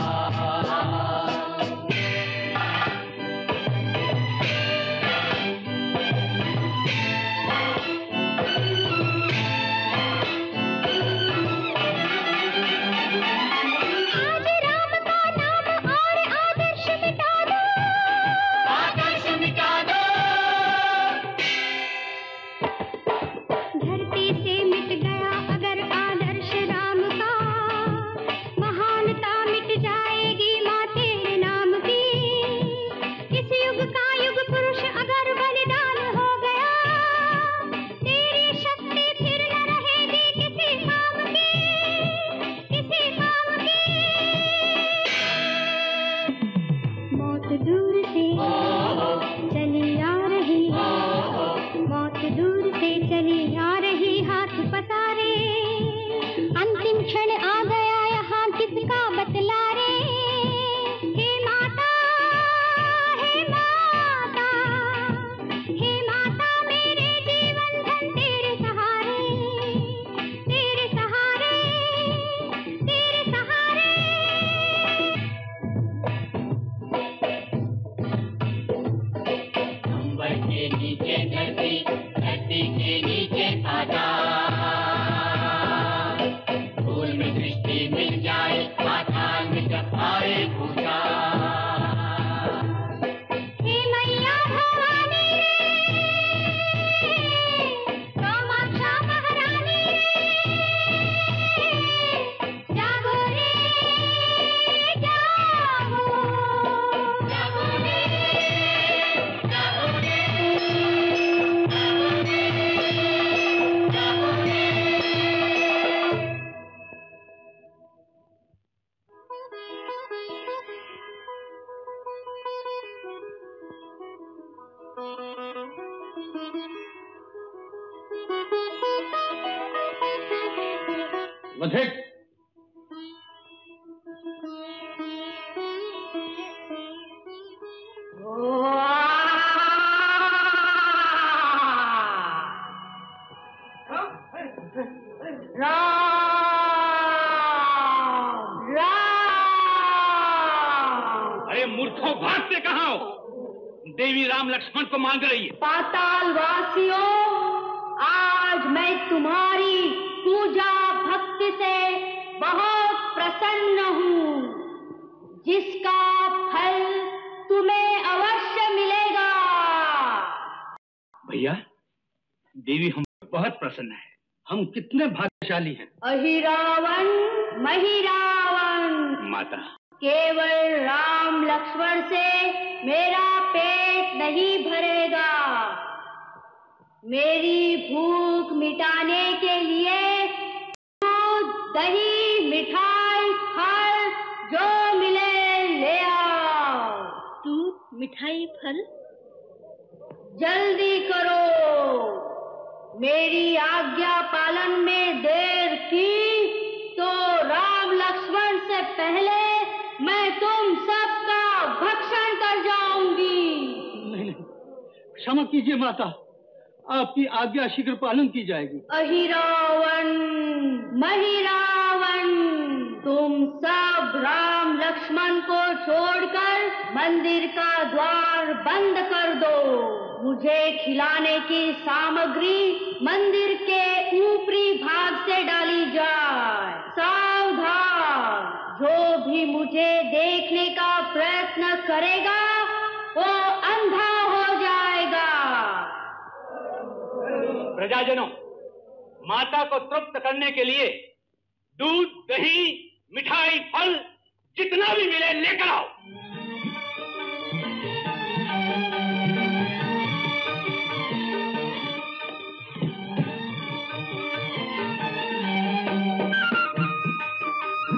आज राम का नाम और आदर्श मिटा दो, आदर्श मिटा दो, धरती से मिट गया अगर आदर्श राम का, महानता मिट जाएगी माँ तेरे नाम की। इस युग का युग पुरुष अगर बलिदान हो गया, तेरी शक्ति फिर न रहेगी किसी काम की, किसी काम की। मौत दूर से चली आ रही, मौत दूर से चली आ रही हाथ पसारे, अंतिम क्षण आ गया यहाँ किसका बतला रे। हे माता, हे माता, हे माता मेरे जीवन धन तेरे सहारे, तेरे सहारे, तेरे सहारे। अंबर के नीचे धरती, धरती के नीचे पाताल, धूल में दृष्टि मिल जाए पाताल में जब आए पूजा, हे मैया भवानी कामाक्षा महारानी, जागो रे जागो, जागो रे जागो रे जागो रे, जागो रे। अधिक अरे मूर्खों, भागते कहाँ हो? देवी राम लक्ष्मण को मांग रही है। पाताल वासियों, आज मैं तुम्हारी पूजा भक्ति से बहुत प्रसन्न हूँ, जिसका फल तुम्हें अवश्य मिलेगा। भैया, देवी हम बहुत प्रसन्न है। हम कितने भाग्यशाली हैं। अहिरावन, महिरावन, माता, केवल राम लक्ष्मण से मेरा पेट नहीं भरेगा। मेरी भूख मिटाने के लिए दूध, दही, मिठाई, फल जो मिले ले आओ। दूध, मिठाई, फल? जल्दी करो, मेरी आज्ञा पालन में देर की तो राम लक्ष्मण से पहले मैं तुम सबका भक्षण कर जाऊंगी। नहीं नहीं, क्षमा कीजिए माता, आपकी आज्ञा शीघ्र पालन की जाएगी। अहिरावन, महिरावन, तुम सब राम लक्ष्मण को छोड़कर मंदिर का द्वार बंद कर दो। मुझे खिलाने की सामग्री मंदिर के ऊपरी भाग से डाली जाए। सावधान, जो भी मुझे देखने का प्रयत्न करेगा वो अंधा हो जाएगा। प्रजाजनों, माता को तृप्त करने के लिए दूध, दही, मिठाई, फल जितना भी मिले लेकर आओ।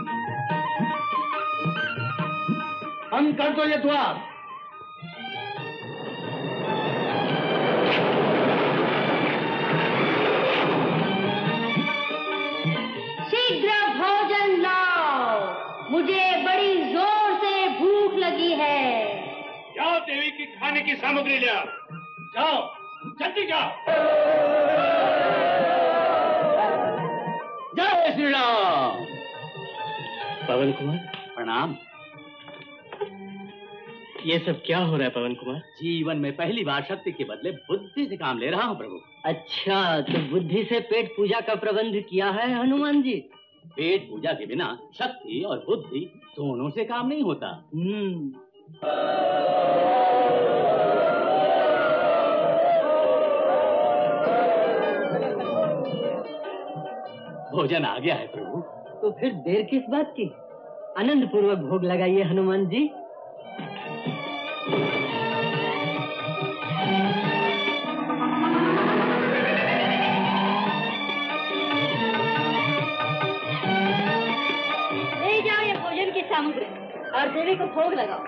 बंद कर दो ये द्वार। सामग्री ले आओ। जाओ, जल्दी जाओ। जय श्री राम। पवन कुमार प्रणाम। ये सब क्या हो रहा है पवन कुमार? जीवन में पहली बार शक्ति के बदले बुद्धि से काम ले रहा हूँ प्रभु। अच्छा, तो बुद्धि से पेट पूजा का प्रबंध किया है हनुमान जी? पेट पूजा के बिना शक्ति और बुद्धि दोनों से काम नहीं होता। हम्म। भोजन आ गया है प्रभु। तो फिर देर किस बात की? आनंद पूर्वक भोग लगाइए हनुमान जी। ले जाओ ये भोजन की सामग्री और देवी को भोग लगाओ।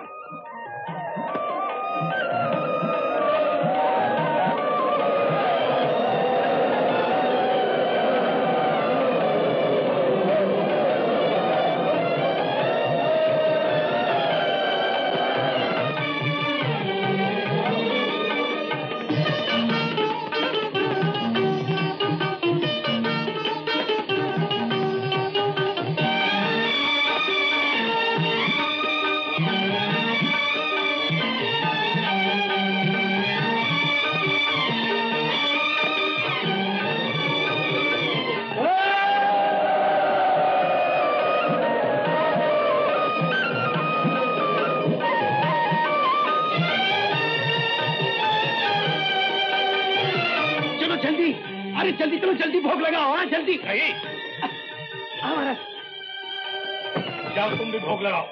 जल्दी चलो, जल्दी भोग लगाओ। हाँ जल्दी। नहीं, जाओ तुम भी भोग लगाओ।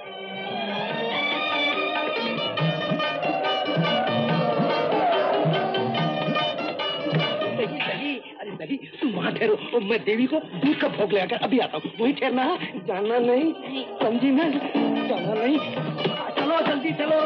दही, अरे दही, तुम वहाँ ठहरो, मैं देवी को दूध का भोग लगाकर अभी आता हूँ। वही ठहरना है, जाना नहीं, समझी ना? जाना नहीं। चलो जल्दी चलो।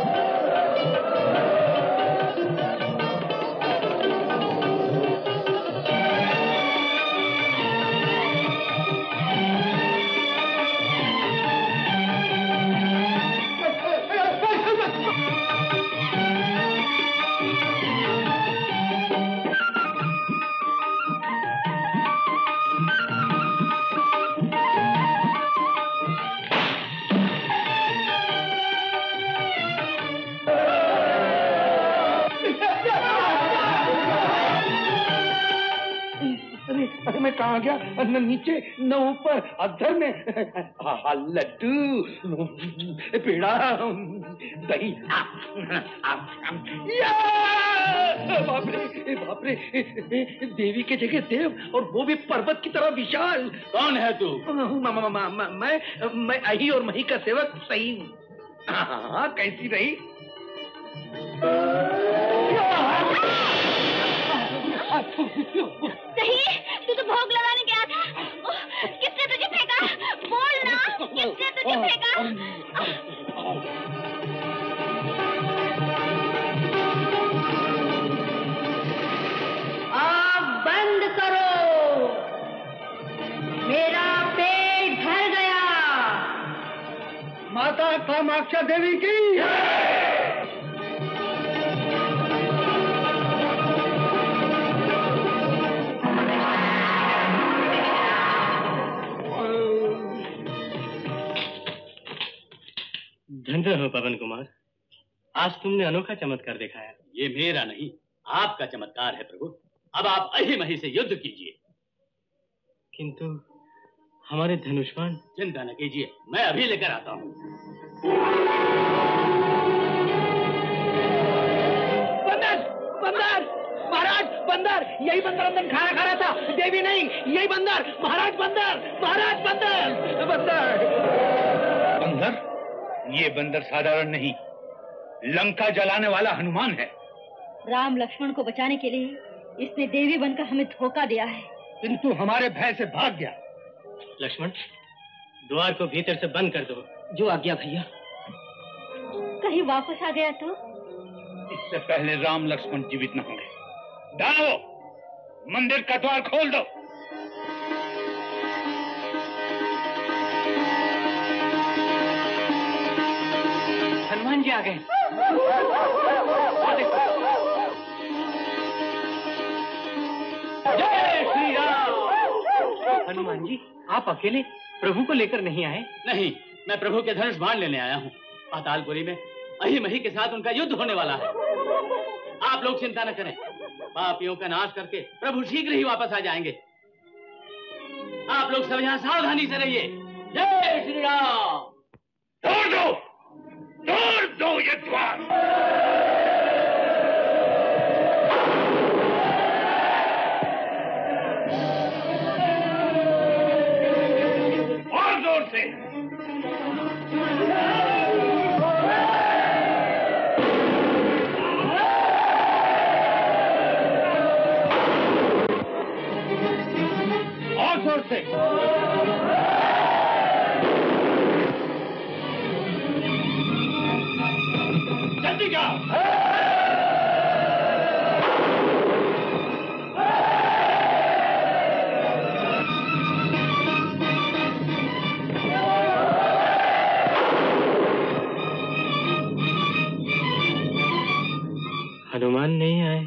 अरे मैं कहाँ गया? न नीचे न ऊपर, अधर में। लड्डू, पेड़ा, दही। बाप रे, बाप रे, देवी के जगह देव, और वो भी पर्वत की तरह विशाल। कौन है तू? मैं मैं अही और मही का सेवक सही हूँ। हाँ, कैसी रही? सही, तू तो भोग लगाने गया था। किसने तुझे फेंका? बोल ना, किसने तुझे फेंका? आग बंद करो, मेरा पेट भर गया। माता कामाक्षा देवी की। धन्य हो पवन कुमार, आज तुमने अनोखा चमत्कार दिखाया। ये मेरा नहीं, आपका चमत्कार है प्रभु। अब आप अही मही से युद्ध कीजिए। किंतु हमारे धनुष्मान। चिंता न कीजिए, मैं अभी लेकर आता हूँ। बंदर, बंदर, महाराज बंदर, यही बंदर अंदर खाना खा रहा था। देवी नहीं, यही बंदर। महाराज बंदर, महाराज बंदर, बंदर। बंदर? ये बंदर साधारण नहीं, लंका जलाने वाला हनुमान है। राम लक्ष्मण को बचाने के लिए इसने देवी बनकर हमें धोखा दिया है, किंतु हमारे भय से भाग गया। लक्ष्मण, द्वार को भीतर से बंद कर दो। जो आज्ञा भैया। कहीं वापस आ गया तो? इससे पहले राम लक्ष्मण जीवित न होंगे। दानवों, मंदिर का द्वार खोल दो। हनुमान जी आ गए। जय श्री राम। हनुमान जी, आप अकेले प्रभु को लेकर नहीं आए? नहीं, मैं प्रभु के धनुष बाण लेने आया हूँ। पातालपुरी में अहिमहि के साथ उनका युद्ध होने वाला है। आप लोग चिंता न करें, पापियों का नाश करके प्रभु शीघ्र ही वापस आ जाएंगे। आप लोग सब यहाँ सावधानी से रहिए। जय श्री राम। तोड़ दो, तोड़ दो ये द्वार। और जोर से। और जोर से। जल्दी जाओ। हनुमान नहीं आए।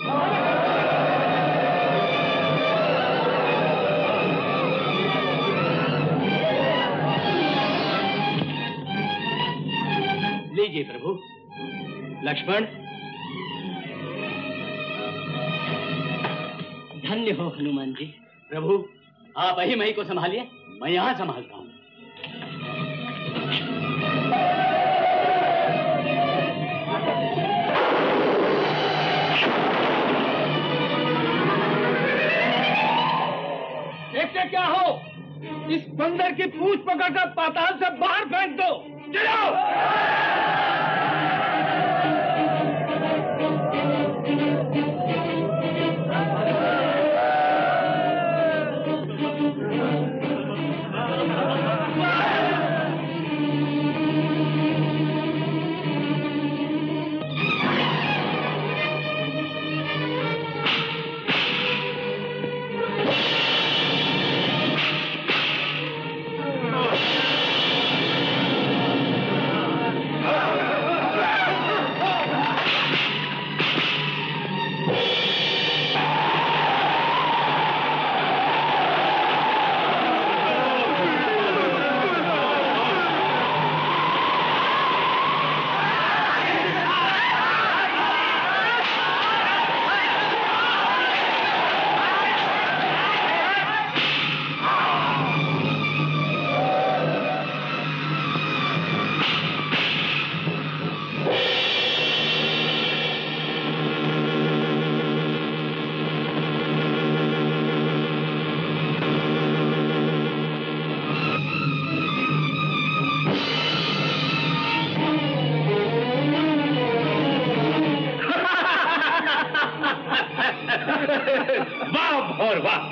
लीजिए प्रभु। लक्ष्मण, धन्य हो हनुमान जी। प्रभु, आप अहिमहि को संभालिए, मैं यहाँ संभालता हूँ। देखते क्या हो, इस बंदर की पूंछ पकड़कर पाताल से बाहर फेंक दो। चलो। वाह और वाह।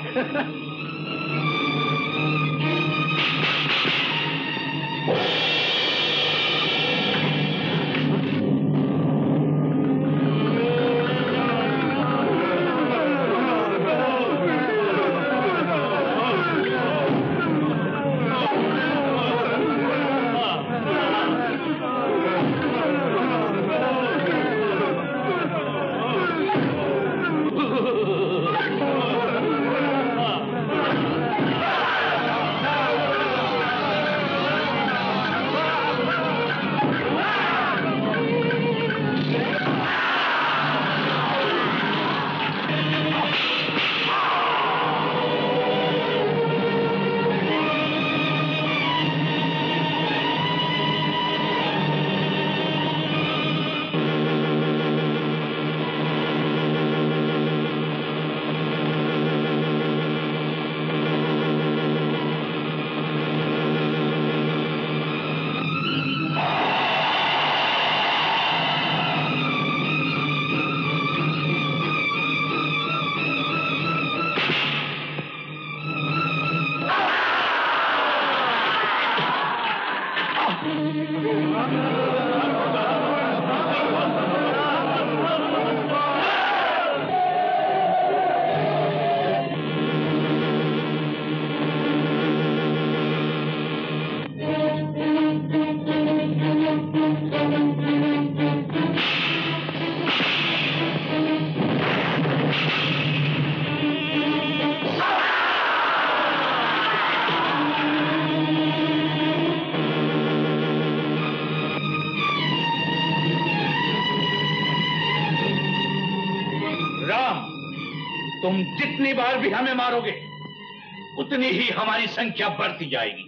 तुम जितनी बार भी हमें मारोगे उतनी ही हमारी संख्या बढ़ती जाएगी।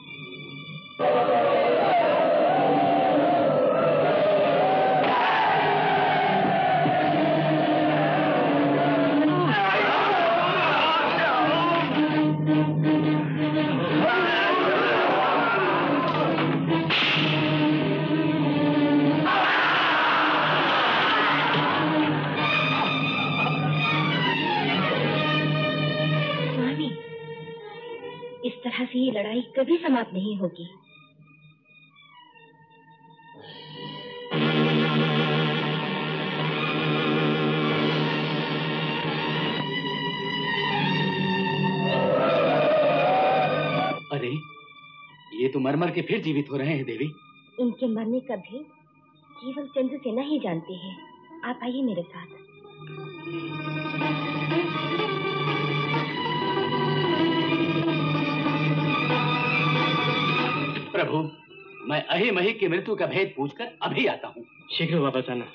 से ये लड़ाई कभी समाप्त नहीं होगी। अरे ये तो मर मर के फिर जीवित हो रहे हैं देवी। इनके मरने का भेद केवल चंद्रसेना ही जानती है। आप आइए मेरे साथ। प्रभु, मैं अहिमहि की मृत्यु का भेद पूछकर अभी आता हूँ। शीघ्र वापस आना।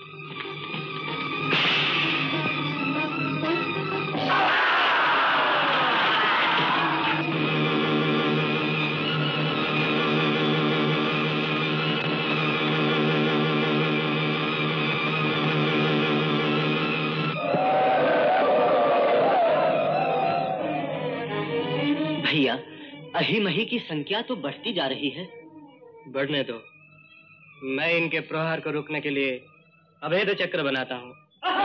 भैया, अहिमहि की संख्या तो बढ़ती जा रही है। बढ़ने दो। मैं इनके प्रहार को रोकने के लिए अभेद चक्र बनाता हूँ।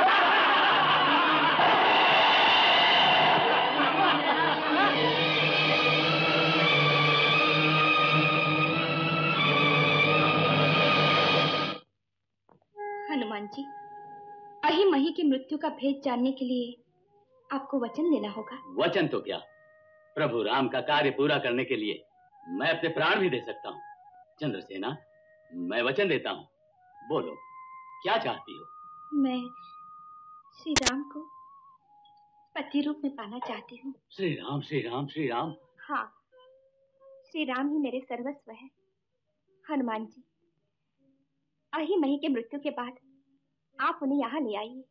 हनुमान जी, अहिमहि की मृत्यु का भेद जानने के लिए आपको वचन देना होगा। वचन तो क्या, प्रभु राम का कार्य पूरा करने के लिए मैं अपने प्राण भी दे सकता हूँ। चंद्रसेना, मैं वचन देता हूँ, बोलो क्या चाहती हो? मैं श्री राम को पति रूप में पाना चाहती हूँ। श्री राम, श्री राम, श्री राम। हाँ, श्री राम ही मेरे सर्वस्व है। हनुमान जी, अहिमहि के मृत्यु के बाद आप उन्हें यहाँ ले आइए।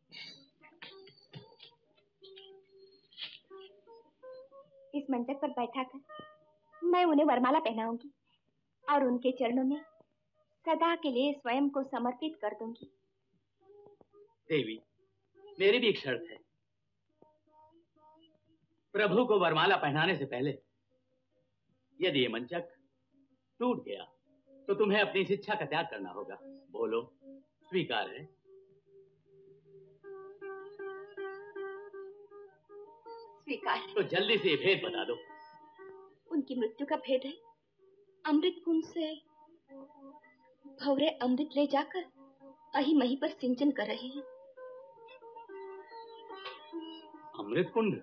इस मंचक पर बैठाकर मैं उन्हें वरमाला पहनाऊंगी और उनके चरणों में सदा के लिए स्वयं को समर्पित कर दूंगी। देवी, मेरी भी एक शर्त है। प्रभु को वरमाला पहनाने से पहले यदि ये मंचक टूट गया तो तुम्हें अपनी इस इच्छा का त्याग करना होगा। बोलो, स्वीकार है? स्वीकार। तो जल्दी से ये भेद बता दो। उनकी मृत्यु का भेद है अमृत कुंड से भवरे अमृत ले जाकर अहिमहि पर सिंचन कर रहे हैं। अमृत कुंड?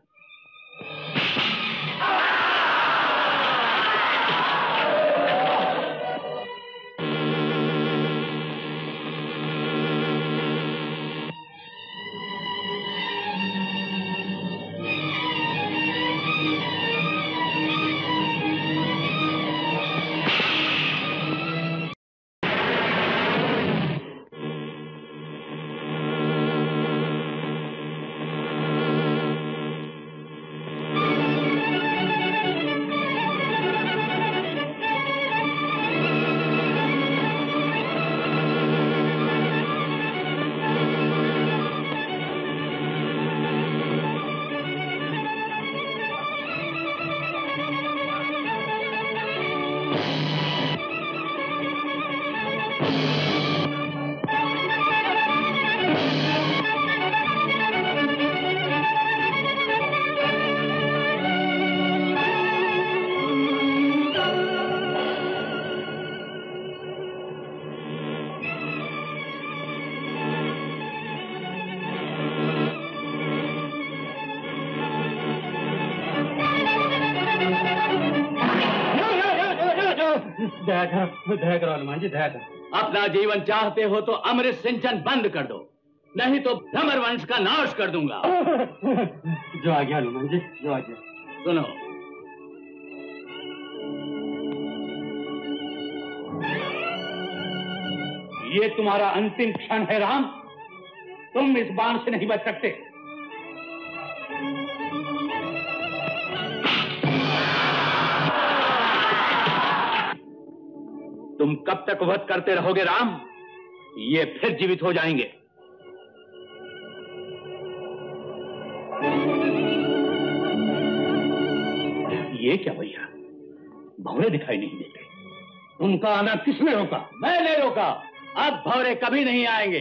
दया करो हनुमान जी, दया करो। अपना जीवन चाहते हो तो अमृत सिंचन बंद कर दो, नहीं तो भ्रमर वंश का नाश कर दूंगा। जो आ गया हनुमान जी, जो आ गया। सुनो, ये तुम्हारा अंतिम क्षण है राम। तुम इस बाण से नहीं बच सकते। तुम कब तक वध करते रहोगे राम? ये फिर जीवित हो जाएंगे। ये क्या भैया, भौरे दिखाई नहीं देते। उनका आना किसने रोका? मैंने रोका। अब भौरे कभी नहीं आएंगे।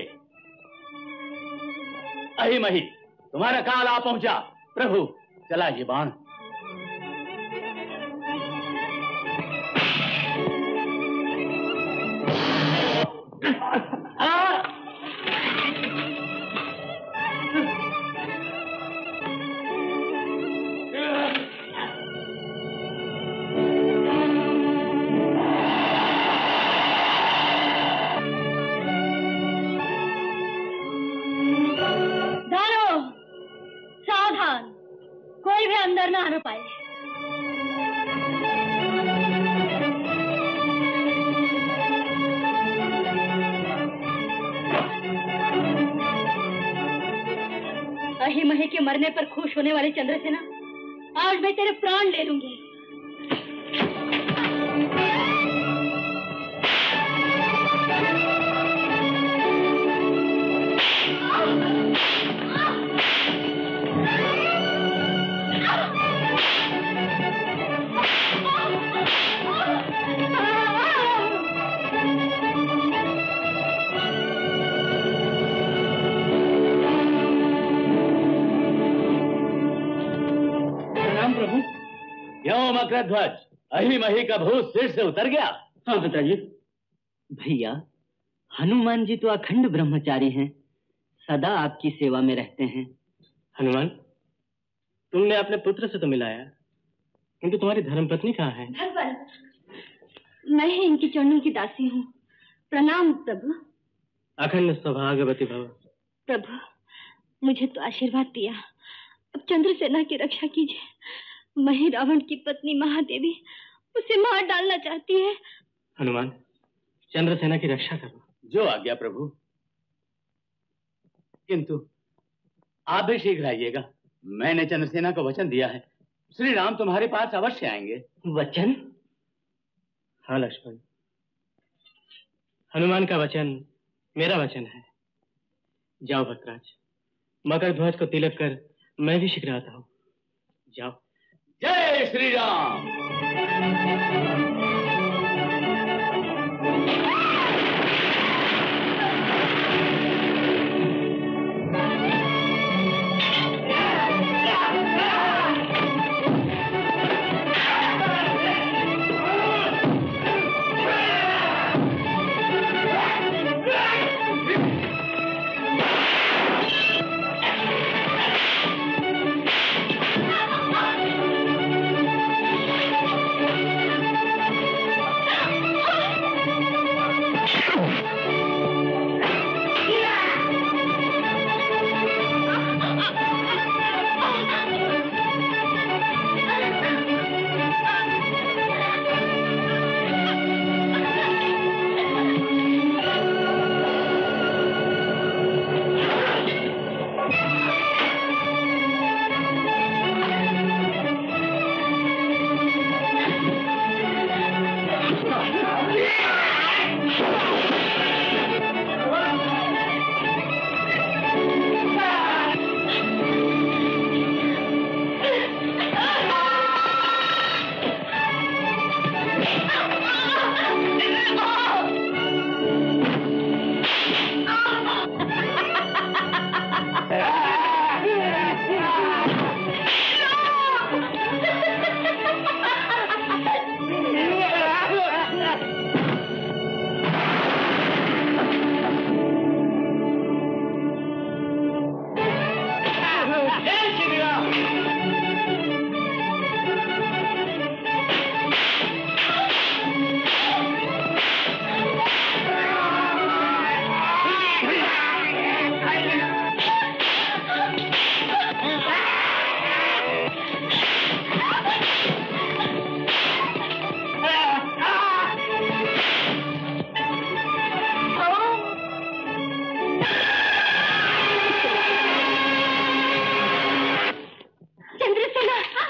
अही मही तुम्हारा काल आ पहुंचा। प्रभु चला ये बाण। मही के मरने पर खुश होने वाले चंद्रसेना, आज मैं तेरे प्राण ले लूंगी। ध्वज, अही मही का भूत सिर से उतर गया। हाँ पिताजी। भैया, हनुमान जी तो अखंड ब्रह्मचारी हैं, सदा आपकी सेवा में रहते हैं। हनुमान, तुमने अपने पुत्र से तो मिलाया, किंतु तुम्हारी धर्मपत्नी कहाँ है? भगवान, मैं ही इनकी चरणों की दासी हूँ। प्रणाम प्रभु। अखंड सौभाग्यवती भव। प्रभु, मुझे तो आशीर्वाद दिया, अब चंद्रसेना की रक्षा कीजिए। महिरावण की पत्नी महादेवी उसे मार डालना चाहती है। हनुमान, चंद्रसेना की रक्षा करो। जो आज्ञा प्रभु। किंतु आप भी शीघ्र आइएगा। मैंने चंद्रसेना को वचन दिया है, श्री राम तुम्हारे पास अवश्य आएंगे। वचन? हाँ लक्ष्मण, हनुमान का वचन मेरा वचन है। जाओ भक्तराज, मकर ध्वज को तिलक कर मैं भी शीघ्र आता हूँ। जाओ। जय श्री राम।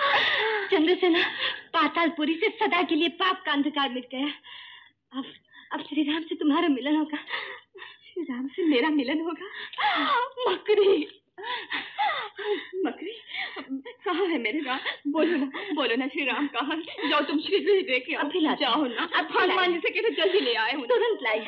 पातालपुरी से सदा के लिए पाप का अंधकार मिट गया। अब अब श्री राम से तुम्हारा मिलन होगा, श्री राम से मेरा मिलन होगा। मकरी, मकरी, कहाँ है मेरे राम? बोलो ना, बोलो ना, श्री राम कहाँ? जाओ तुम श्री जी देखे अभी ला जाओ ना। अब हनुमान जी से कहते जल्दी ले आए हूँ। तुरंत लाई।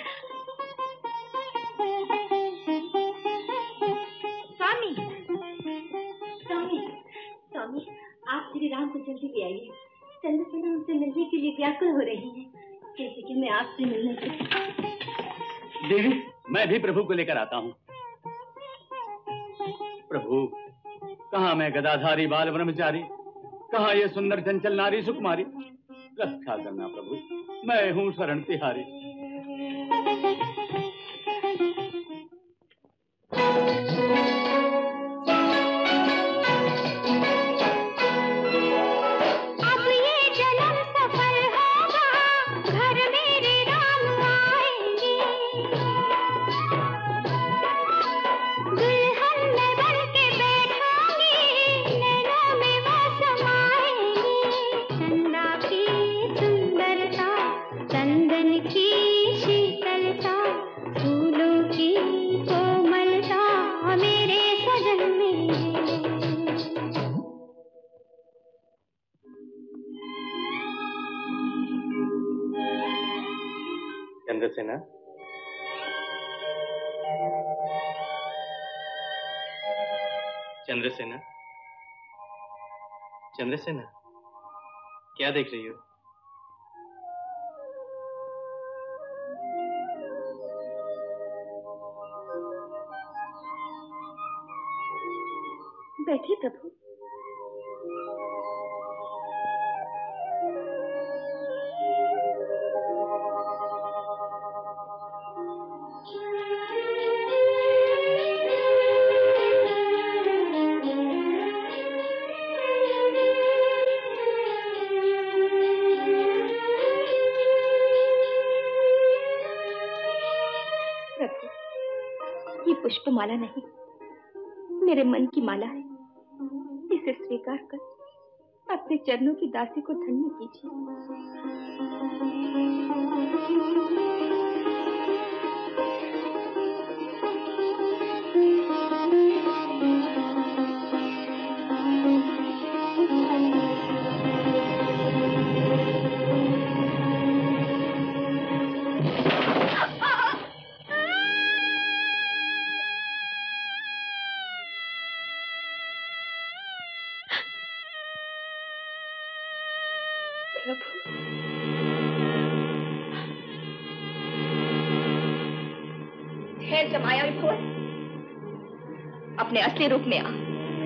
स्वामी, स्वामी, स्वामी, आप श्री राम को जल्दी ले आइए। चंद्रसेना उनसे मिलने के लिए व्याकुल हो रही है, जैसे कि मैं आपसे मिलने से। देवी, मैं भी प्रभु को लेकर आता हूँ। प्रभु, कहाँ मैं गदाधारी बाल ब्रह्मचारी, कहाँ ये सुंदर चंचल नारी सुकुमारी? रक्षा करना प्रभु, मैं हूँ शरण तिहारी। चंद्रसेना, चंद्रसेना, चंद्रसेना, क्या देख रही हो? बैठिए प्रभु। पुष्पमाला नहीं, मेरे मन की माला है। इसे स्वीकार कर अपने चरणों की दासी को धन्य कीजिए। अपने असली रूप में आ।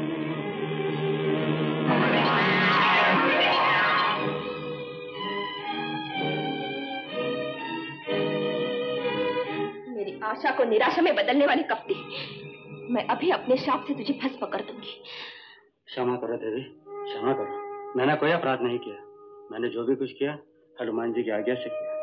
मेरी आशा को निराशा में बदलने वाली कपटी, मैं अभी अपने शाप से तुझे भस्म कर दूंगी। क्षमा करो देवी, क्षमा करो। मैंने कोई अपराध नहीं किया। मैंने जो भी कुछ किया हनुमान जी की आज्ञा से किया।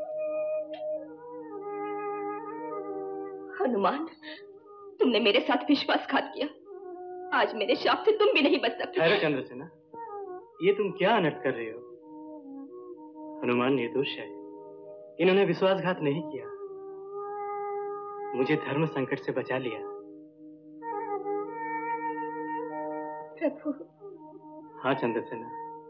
हनुमान, तुमने मेरे साथ विश्वासघात किया। आज मेरे शाप से तुम भी नहीं बच सकते। ठहरो चंद्रसेना, ये तुम क्या अनर्थ कर रहे हो? हनुमान निर्दोष है, इन्होंने विश्वासघात नहीं किया, मुझे धर्म संकट से बचा लिया। प्रभु। हाँ चंद्रसेना,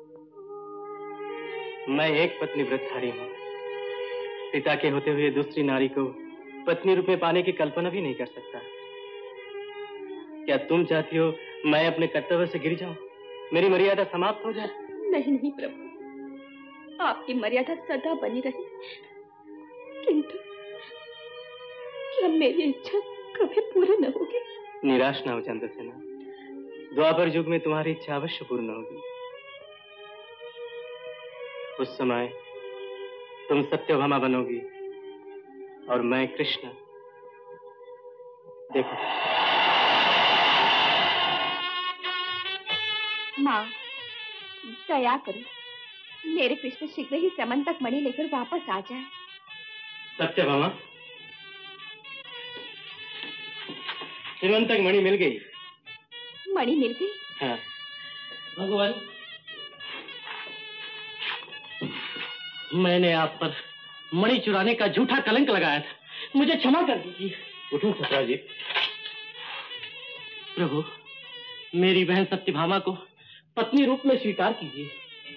मैं एक पत्नी व्रतधारी हूँ। पिता के होते हुए दूसरी नारी को पत्नी रूप में पाने की कल्पना भी नहीं कर सकता। क्या तुम चाहती हो मैं अपने कर्तव्य से गिर जाऊं, मेरी मर्यादा समाप्त हो जाए? नहीं नहीं प्रभु, आपकी मर्यादा सदा बनी रही, किंतु क्या मेरी इच्छा कभी पूरी न होगी? निराश न हो चंद्रसेना, द्वापर युग में तुम्हारी इच्छा अवश्य पूर्ण होगी। उस समय तुम सत्यभामा बनोगी और मैं कृष्ण। देखो माँ, दया करो, मेरे कृष्ण शीघ्र ही समंतक मणि लेकर वापस आ जाए। सत्यभामा, समंतक मणि मिल गई। मणि मिल गई? हाँ। भगवान, मैंने आप पर मणि चुराने का झूठा कलंक लगाया था, मुझे क्षमा कर दीजिए। उठो ससुराल जी। प्रभु, मेरी बहन सत्यभामा को पत्नी रूप में स्वीकार कीजिए।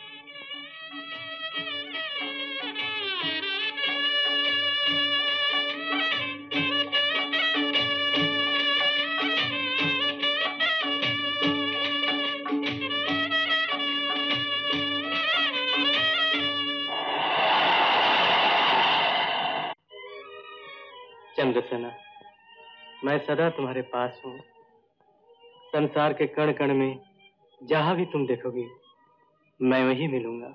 चंद्रसेना, मैं सदा तुम्हारे पास हूँ। संसार के कण कण में जहां भी तुम देखोगी, मैं वहीं मिलूंगा।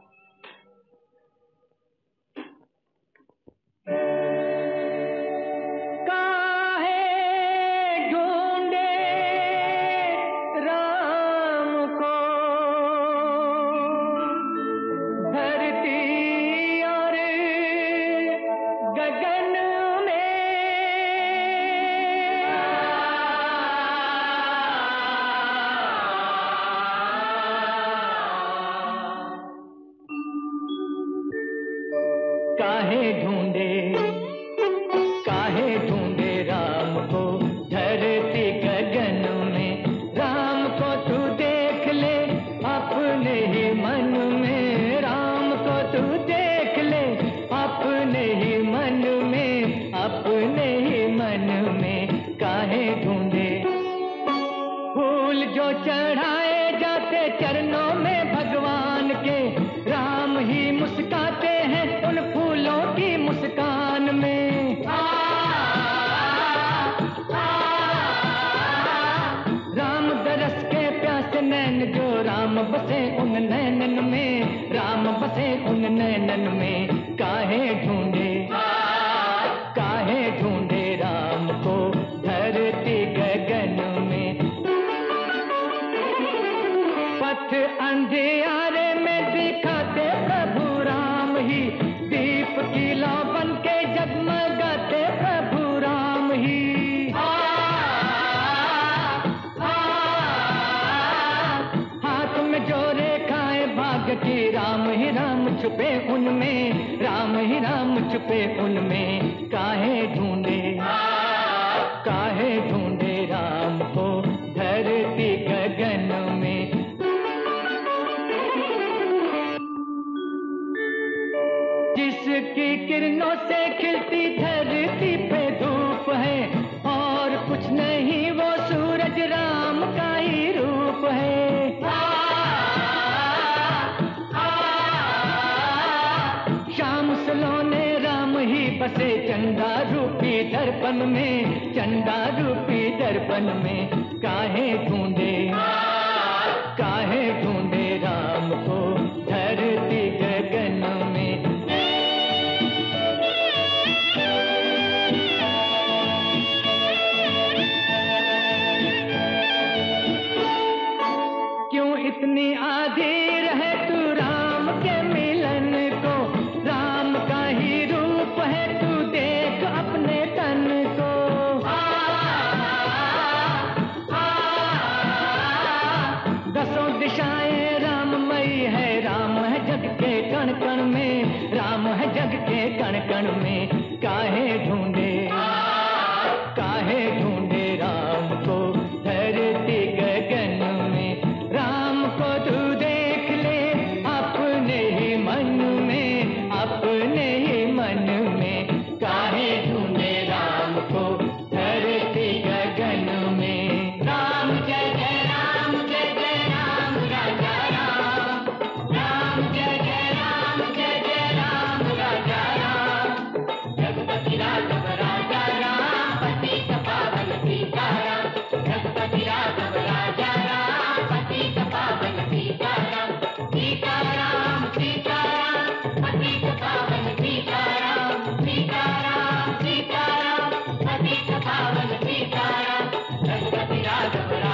सीताराम सीताराम रघुपति राघव